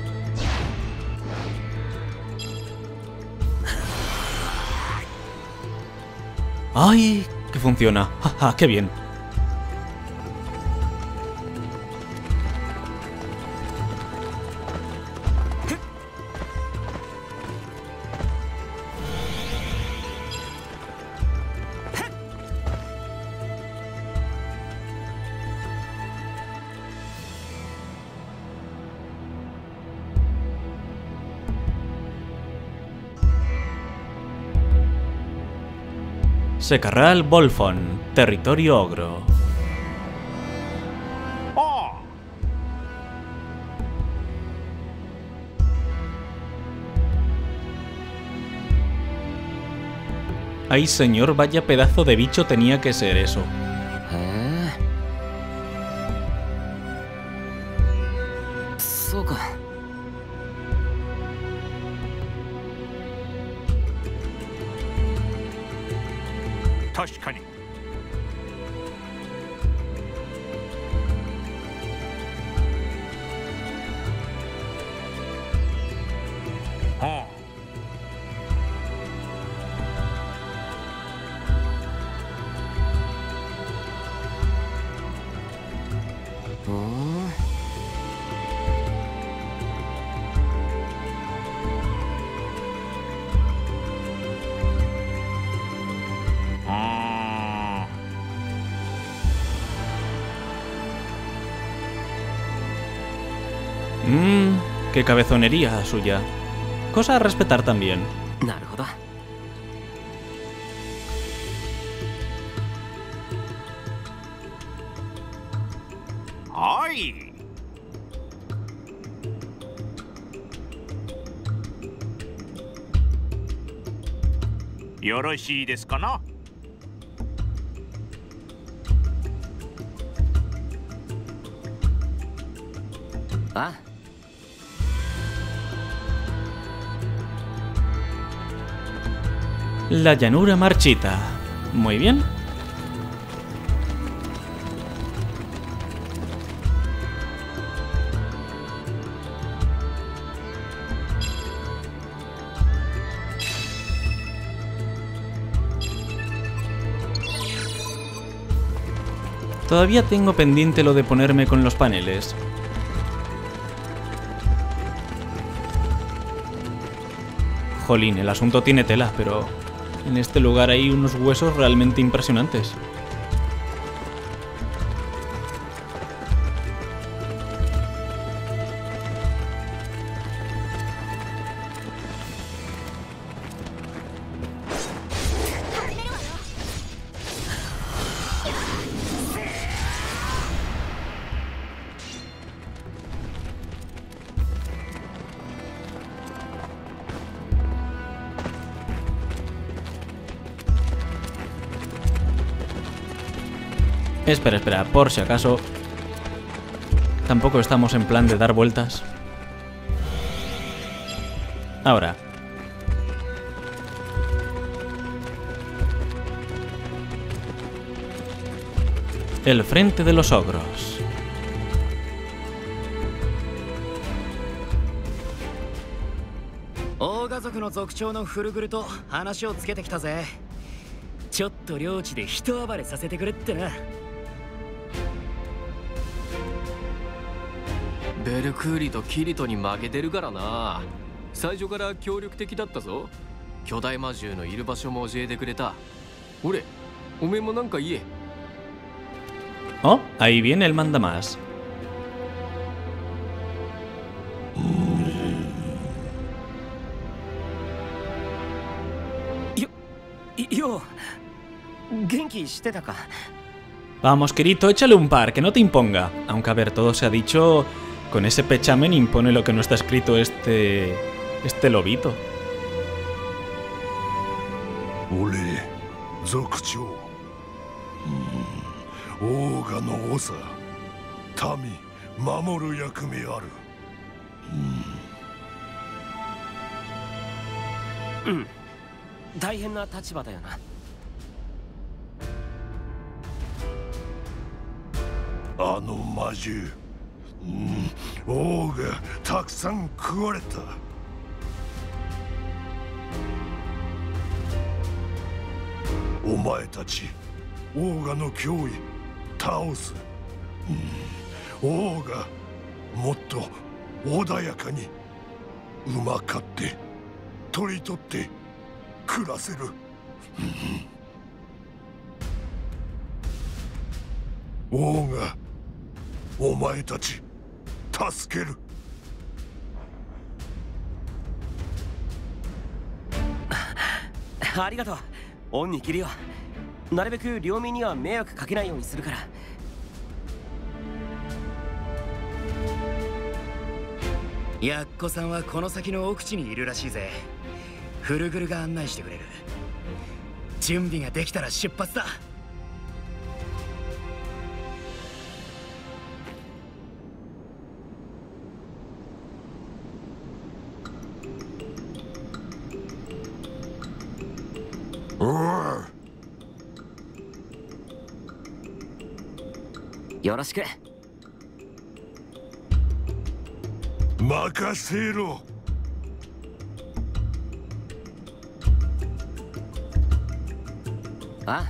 ¡Ay! Que funciona. ¡Ja, qué bien! Secarral Volfon, territorio ogro. Ay, señor, vaya pedazo de bicho tenía que ser eso. Qué cabezonería suya. Cosa a respetar también. ¡Ay! ¿Yoroshiii desu ka na? Ah. La llanura marchita. Muy bien. Todavía tengo pendiente lo de ponerme con los paneles. Jolín, el asunto tiene tela, pero en este lugar hay unos huesos realmente impresionantes. Espera, por si acaso. Tampoco estamos en plan de dar vueltas. Ahora. El frente de los ogros. オーガ族の族長のフルグルと話をつけてきたぜ。ちょっと領地で人暴れさせてくれってな。 ベルクーリとキリトに負けてるからな。最初から協力的だったぞ。巨大魔獣のいる場所も教えてくれた。俺、おめえもなんか言え。 Oh, ahí viene el mandamás. よ、元気してたか? Vamos, Kirito, échale un par, que no te imponga. Aunque, a ver, todo se ha dicho, con ese pechamen impone lo que no está escrito este lobito. 俺、族長。オーガの長、民、守る役目ある。 大変な立場だよな。 あの魔獣、王がたくさん食われた。お前たち、王がの脅威倒す。王がもっと穏やかに馬飼って鳥取って暮らせる。王がお前たち助ける。 ありがとう。恩に着るよ。なるべく領民には迷惑かけないようにするから。 ヤッコさんはこの先の奥地にいるらしいぜ。フルグルが案内してくれる。準備ができたら出発だ。 よろしく。 任せろ。 あ？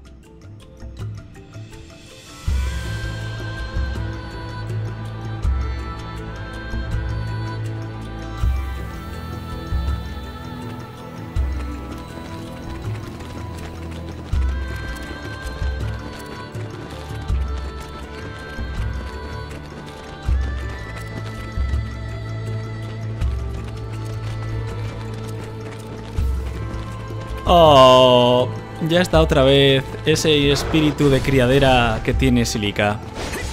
Oh, ya está otra vez ese espíritu de criadera que tiene Silica.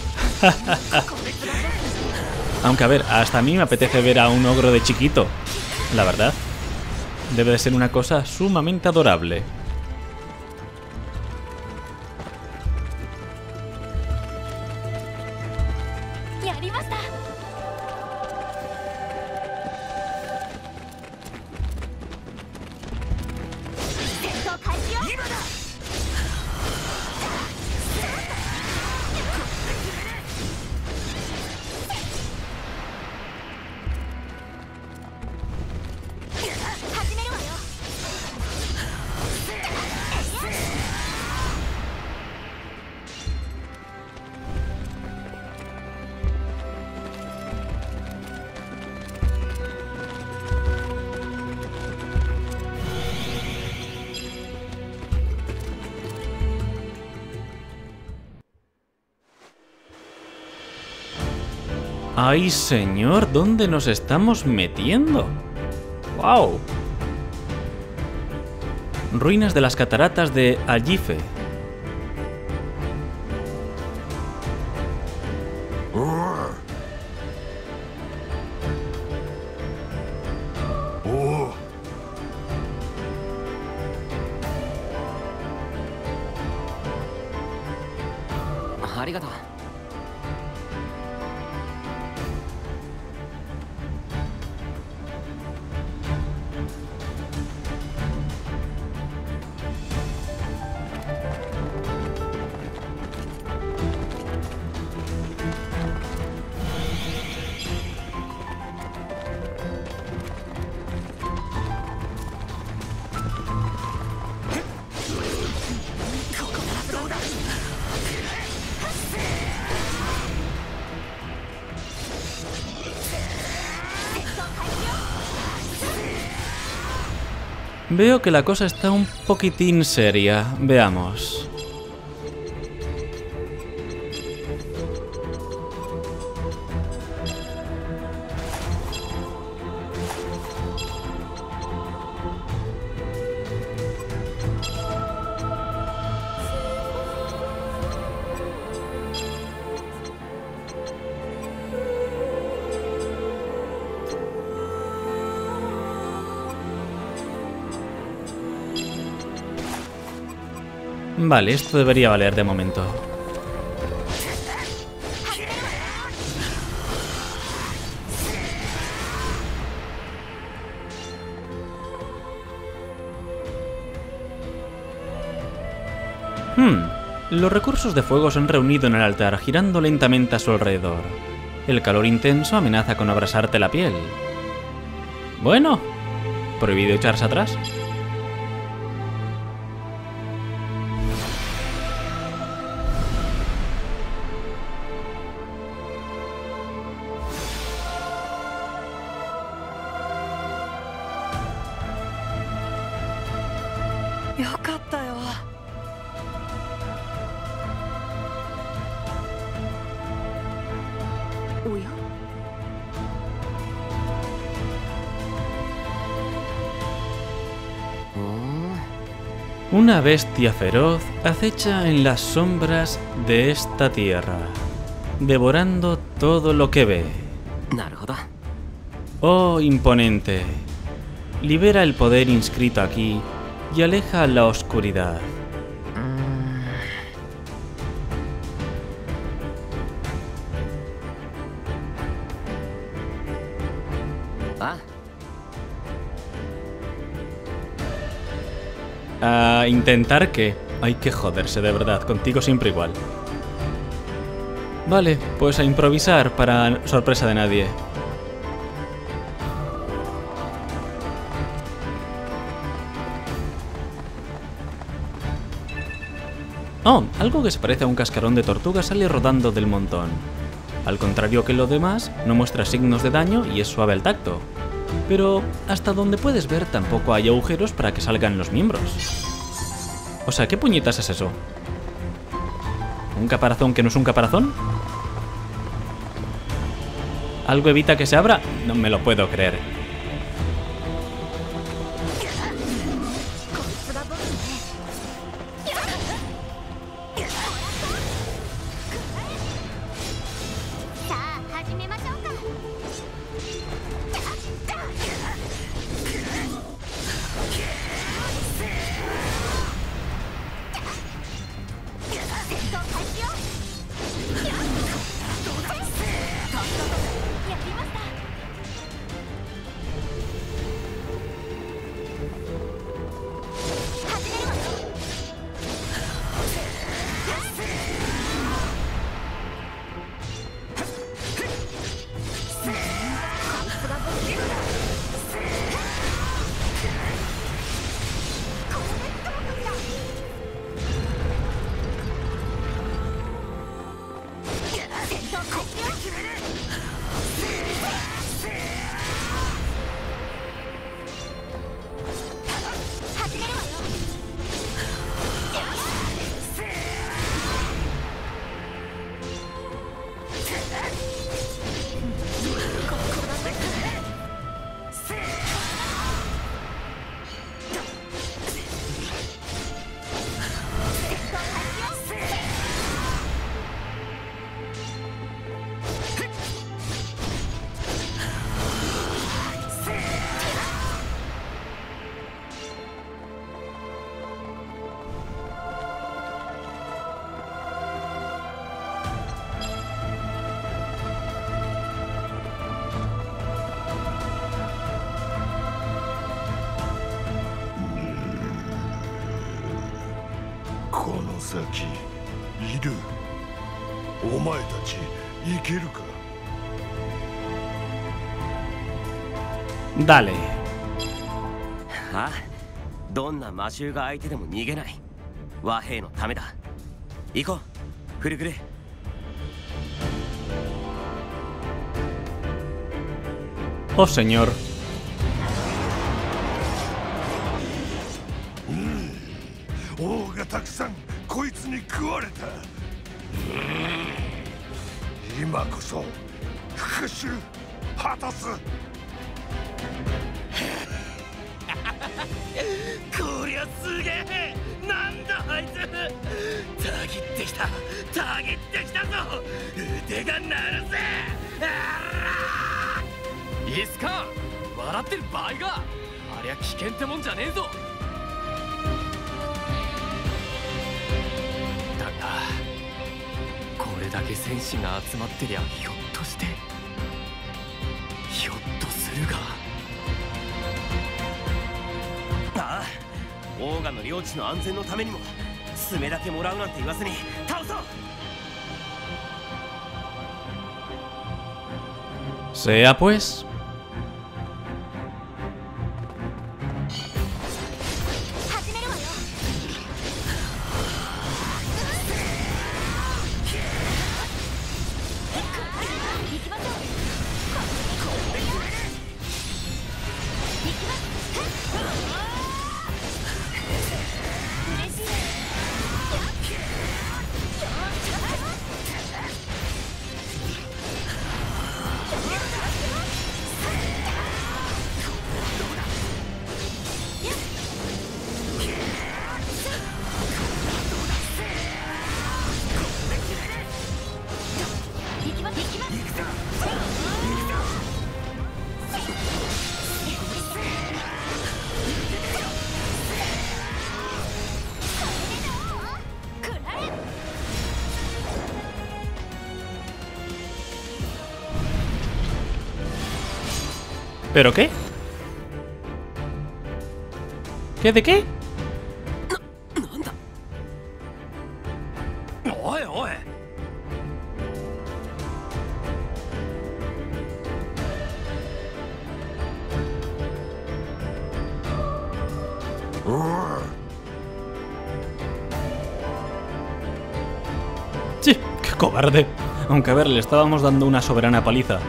Aunque a ver, hasta a mí me apetece ver a un ogro de chiquito, la verdad. Debe de ser una cosa sumamente adorable. ¡Ay, señor! ¿Dónde nos estamos metiendo? ¡Wow! Ruinas de las cataratas de Aljife. Arigato. Veo que la cosa está un poquitín seria. Veamos. Vale, esto debería valer de momento. Los recursos de fuego se han reunido en el altar, girando lentamente a su alrededor. El calor intenso amenaza con abrasarte la piel. Bueno, ¿prohibido echarse atrás? Una bestia feroz acecha en las sombras de esta tierra, devorando todo lo que ve. Oh, imponente, libera el poder inscrito aquí y aleja la oscuridad. A intentar que... Hay que joderse, de verdad, contigo siempre igual. Vale, pues a improvisar para sorpresa de nadie. Oh, algo que se parece a un cascarón de tortuga sale rodando del montón. Al contrario que lo demás, no muestra signos de daño y es suave al tacto. Pero hasta donde puedes ver tampoco hay agujeros para que salgan los miembros. O sea, ¿qué puñetas es eso? ¿Un caparazón que no es un caparazón? ¿Algo evita que se abra? No me lo puedo creer. Dale. ああ、どんな魔衆が相手でも逃げない。和平のためだ。行こう、フルグレ。 Oh, señor. 王がたくさんこいつに食われた。今こそ復讐果たす。 こりゃすげえ。なんだあいつ。たぎってきたたぎってきたぞ。腕が鳴るぜ。 いいっすか、笑ってる場合が。ありゃ危険ってもんじゃねえぞ。だがこれだけ戦士が集まってりゃひょっとしてひょっとするが。 ああ、オーガの領地の安全のためにもスメだけもらうなんて言わずに倒そう。 Sea pues. ¿Pero qué? ¿Qué de qué? なんだ。おいおい。 Sí, qué cobarde. Aunque a ver, le estábamos dando una soberana paliza.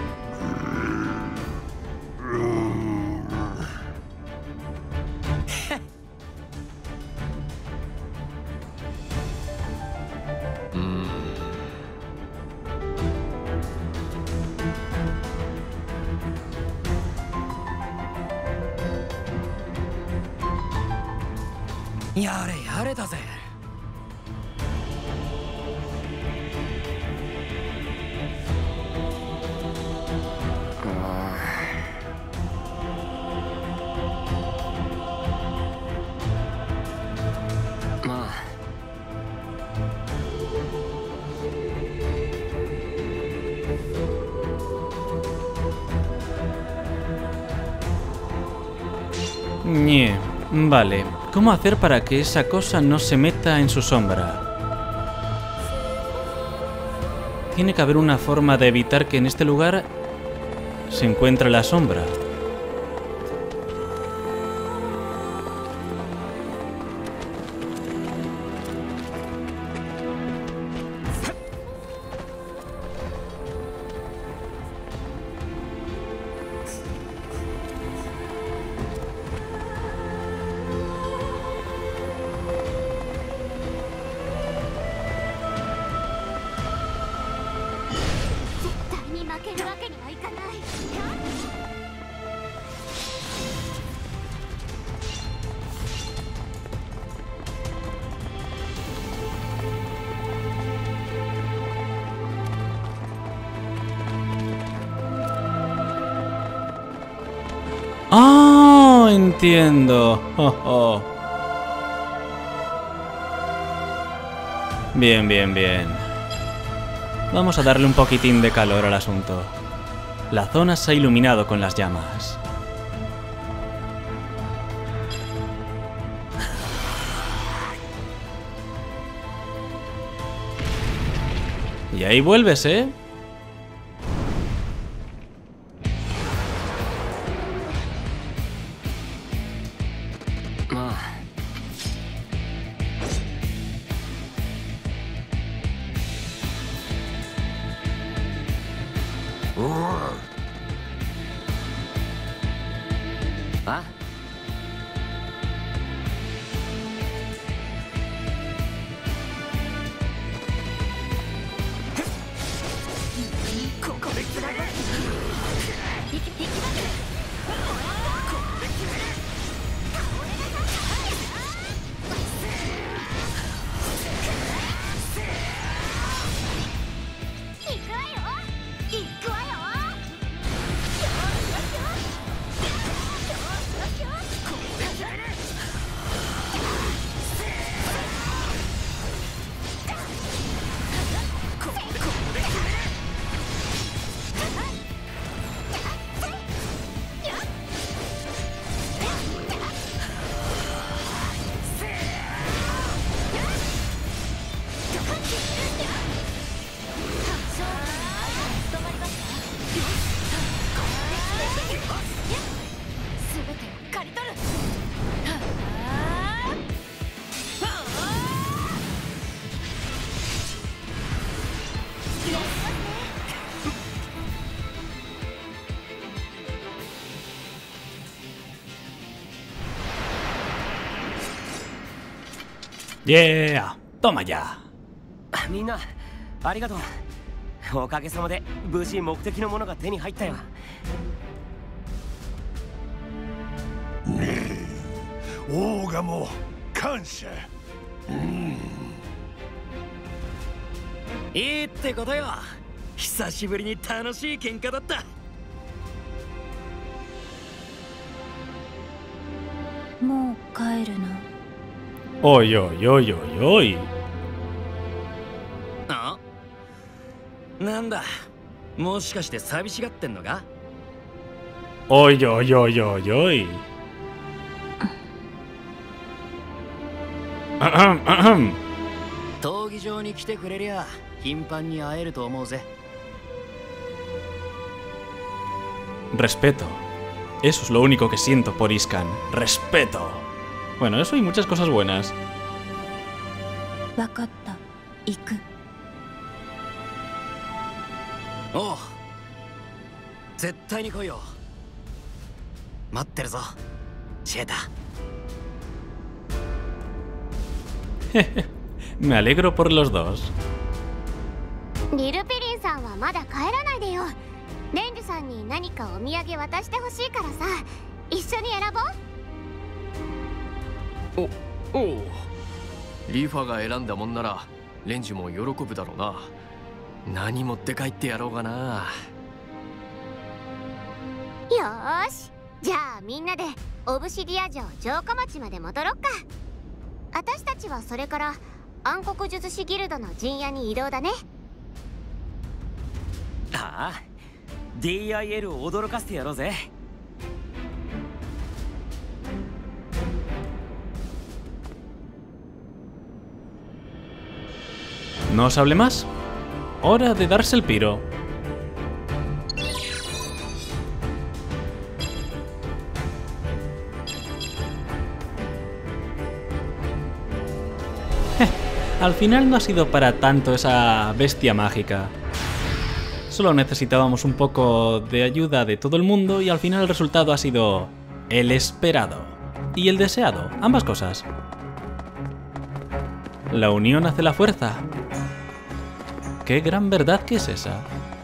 やれやれだぜ。 まあ Ñe, vale. ¿Cómo hacer para que esa cosa no se meta en su sombra? Tiene que haber una forma de evitar que en este lugar se encuentre la sombra. ¡Ah! Entiendo. Oh, oh. Bien, bien, bien. Vamos a darle un poquitín de calor al asunto. La zona se ha iluminado con las llamas. Y ahí vuelves, ¿eh? Yeah, toma ya. みんなありがとう。おかげさまで無事目的のものが手に入ったよ。 オーガも感謝。 いいってことよ。久しぶりに楽しい喧嘩だった。 もう帰るの？ おいおいおいおいおい。 あ？なんだ、もしかして寂しがってんのか？ おいおいおいおいおい。 闘技場に来てくれりゃ頻繁に会えると思うぜ。 Respeto. Eso es lo único que siento por Iscan. Respeto. Bueno, eso y muchas cosas buenas. わかった。行く。 おう。絶対に来いよ。待ってるぞ、シェータ。 Me alegro por los dos. リルピリンさんはまだ帰らないでよ。レンジさんに何かお土産渡してほしいからさ、一緒に選ぼう。 おう。リファが選んだもんならレンジも喜ぶだろうな。何持って帰ってやろうかな。 よーし、じゃあみんなでオブシディア城城下町まで戻ろっか。私たちはそれから暗黒術師ギルドの陣屋に移動だね。 ああ、DIL を驚かせてやろうぜ。 ¿No os hable más? Hora de darse el piro. Al final no ha sido para tanto esa bestia mágica. Solo necesitábamos un poco de ayuda de todo el mundo y al final el resultado ha sido el esperado y el deseado, ambas cosas. La unión hace la fuerza. ¡Qué gran verdad que es esa!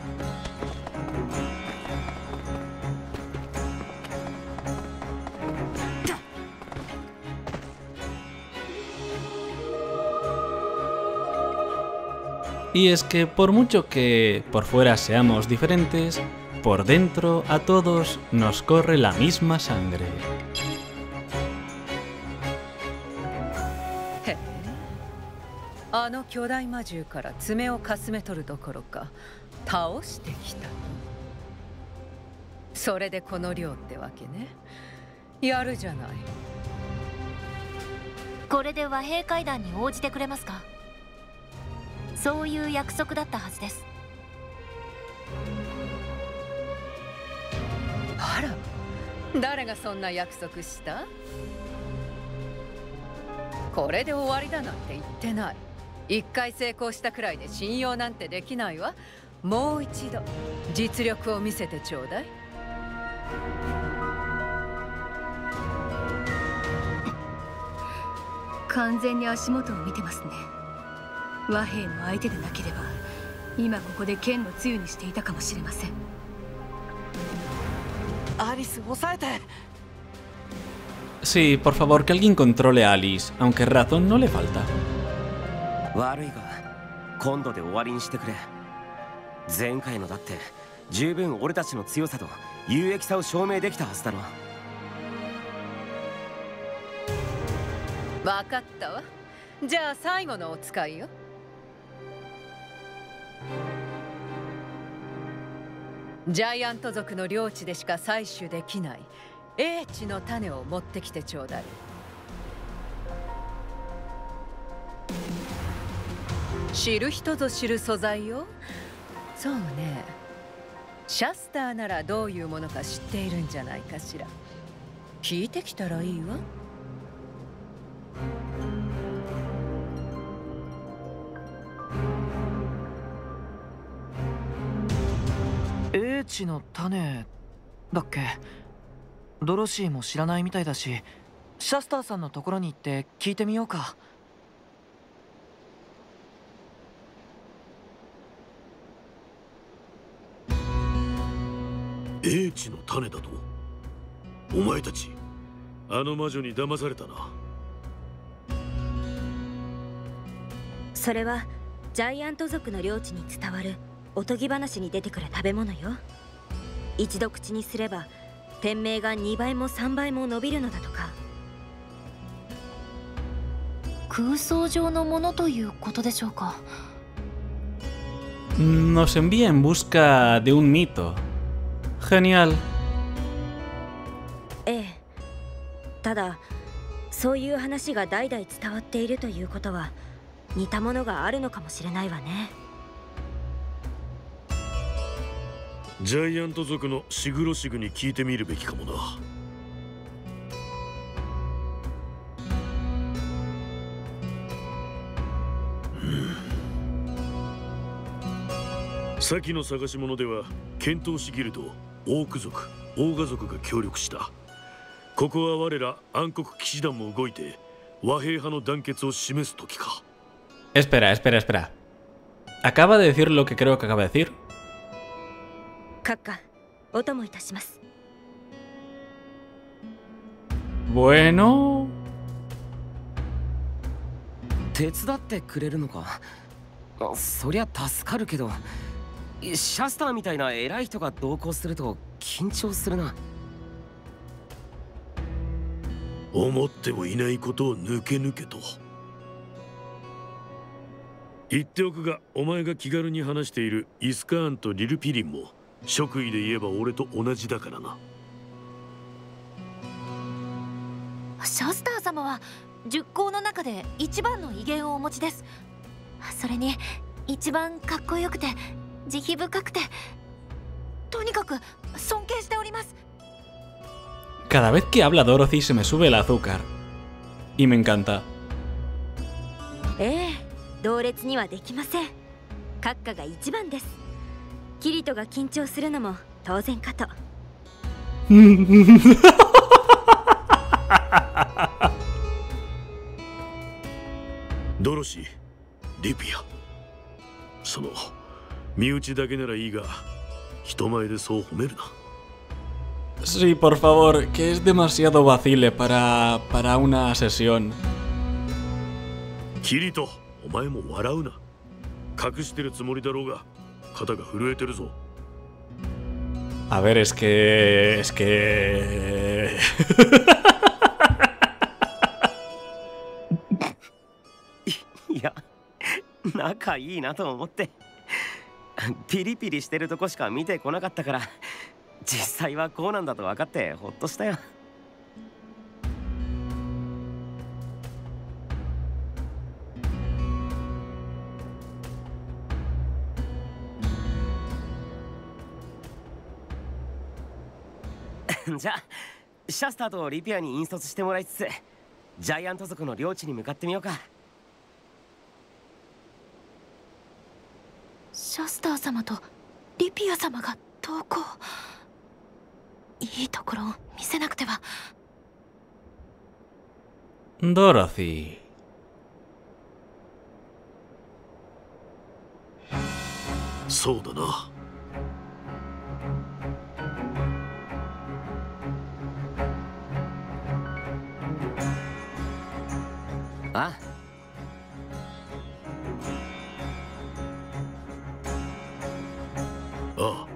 Y es que por mucho que por fuera seamos diferentes, por dentro a todos nos corre la misma sangre. あの巨大魔獣から爪をかすめ取るどころか倒してきた。それでこの量ってわけね。やるじゃない。 これで和平会談に応じてくれますか？そういう約束だったはずです。 あら、誰がそんな約束した？これで終わりだなんて言ってない。一回成功したくらいで信用なんてできないわ。もう一度実力を見せてちょうだい。 完全に足元を見てますね。和平の相手でなければ今ここで剣の露にしていたかもしれません。 アリス、抑えて。 Sí, por favor, que alguien controle a Alice, aunque razón no le falta. 悪いが、今度で終わりにしてくれ。前回のだって十分俺たちの強さと有益さを証明できたはずだろ。 分かったわ。じゃあ最後のお使いよ。ジャイアント族の領地でしか採取できない英知の種を持ってきてちょうだい。知る人ぞ知る素材よ。そうね、シャスターならどういうものか知っているんじゃないかしら。聞いてきたらいいわ。 英知の種だっけ。ドロシーも知らないみたいだし、シャスターさんのところに行って聞いてみようか。 英知の種だと？お前たちあの魔女に騙されたな。 それはジャイアント族の領地に伝わるおとぎ話に出てくる食べ物よ。一度口にすれば天命が2倍も3倍も伸びるのだとか。 空想上のものということでしょうか。 Nos envía en busca de un mito. Genial. ええ。ただそういう話が代々伝わっているということは似たものがあるのかもしれないわね。 ジャイアント族のシグロシグに聞いてみるべきかもな。先の探し物では剣闘士ギルド、オーク族、オーガ族が協力した。ここは我ら暗黒騎士団も動いて和平派の団結を示す時か。 Espera, espera, espera. ¿Acaba de decir lo que creo que acaba de decir? 閣下、お供いたします。 Bueno. 手伝ってくれるのか。そりゃ助かるけど、シャスターみたいな偉い人が同行すると緊張するな。 思ってもいないことを抜け抜けと言っておくが、お前が気軽に話しているイスカーンとリルピリンも職位で言えば俺と同じだからな。 シャスター様は10校の中で一番の威厳をお持ちです。それに一番かっこよくて慈悲深くて、とにかく尊敬しております。 Cada vez que habla Dorothy se me sube el azúcar. Y me encanta. ええ、同列にはできません。閣下が一番です。キリトが緊張するのも当然かと。 ドロシー、リピア、その身内だけならいいが人前でそう褒めるな。 Sí, por favor, que es demasiado vacile para una sesión. キリト、お前も笑うな。隠してるつもりだろうが肩が震えてるぞ。 A ver, es que... いや、仲いいなと思ってピリピリしてるとこしか見てこなかったから、実際はこうなんだと分かってほっとしたよ。じゃあシャスターとリピアに引率してもらいつつジャイアント族の領地に向かってみようか。 シャスター様とリピア様が同行。いいところを見せなくては。 Dorothy. そうだな。 あああ。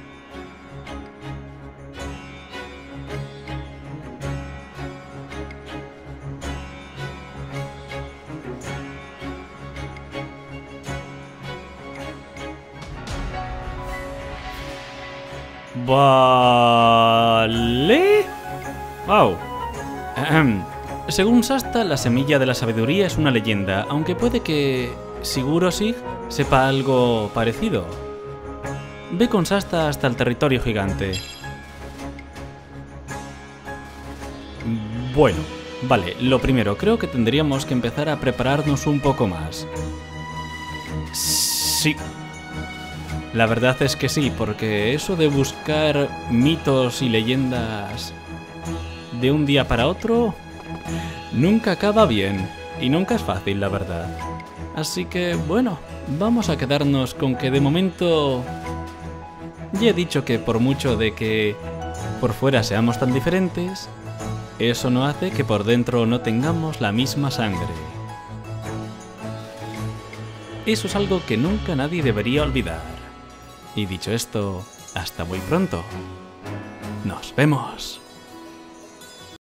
Vale. Wow. Según Shasta, la semilla de la sabiduría es una leyenda, aunque puede que Siguro Sig sepa algo parecido. Ve con Shasta hasta el territorio gigante. Bueno, vale, lo primero, creo que tendríamos que empezar a prepararnos un poco más. Sí. La verdad es que sí, porque eso de buscar mitos y leyendas de un día para otro nunca acaba bien y nunca es fácil, la verdad. Así que, bueno, vamos a quedarnos con que de momento ya he dicho que por mucho de que por fuera seamos tan diferentes, eso no hace que por dentro no tengamos la misma sangre. Eso es algo que nunca nadie debería olvidar. Y dicho esto, hasta muy pronto. Nos vemos.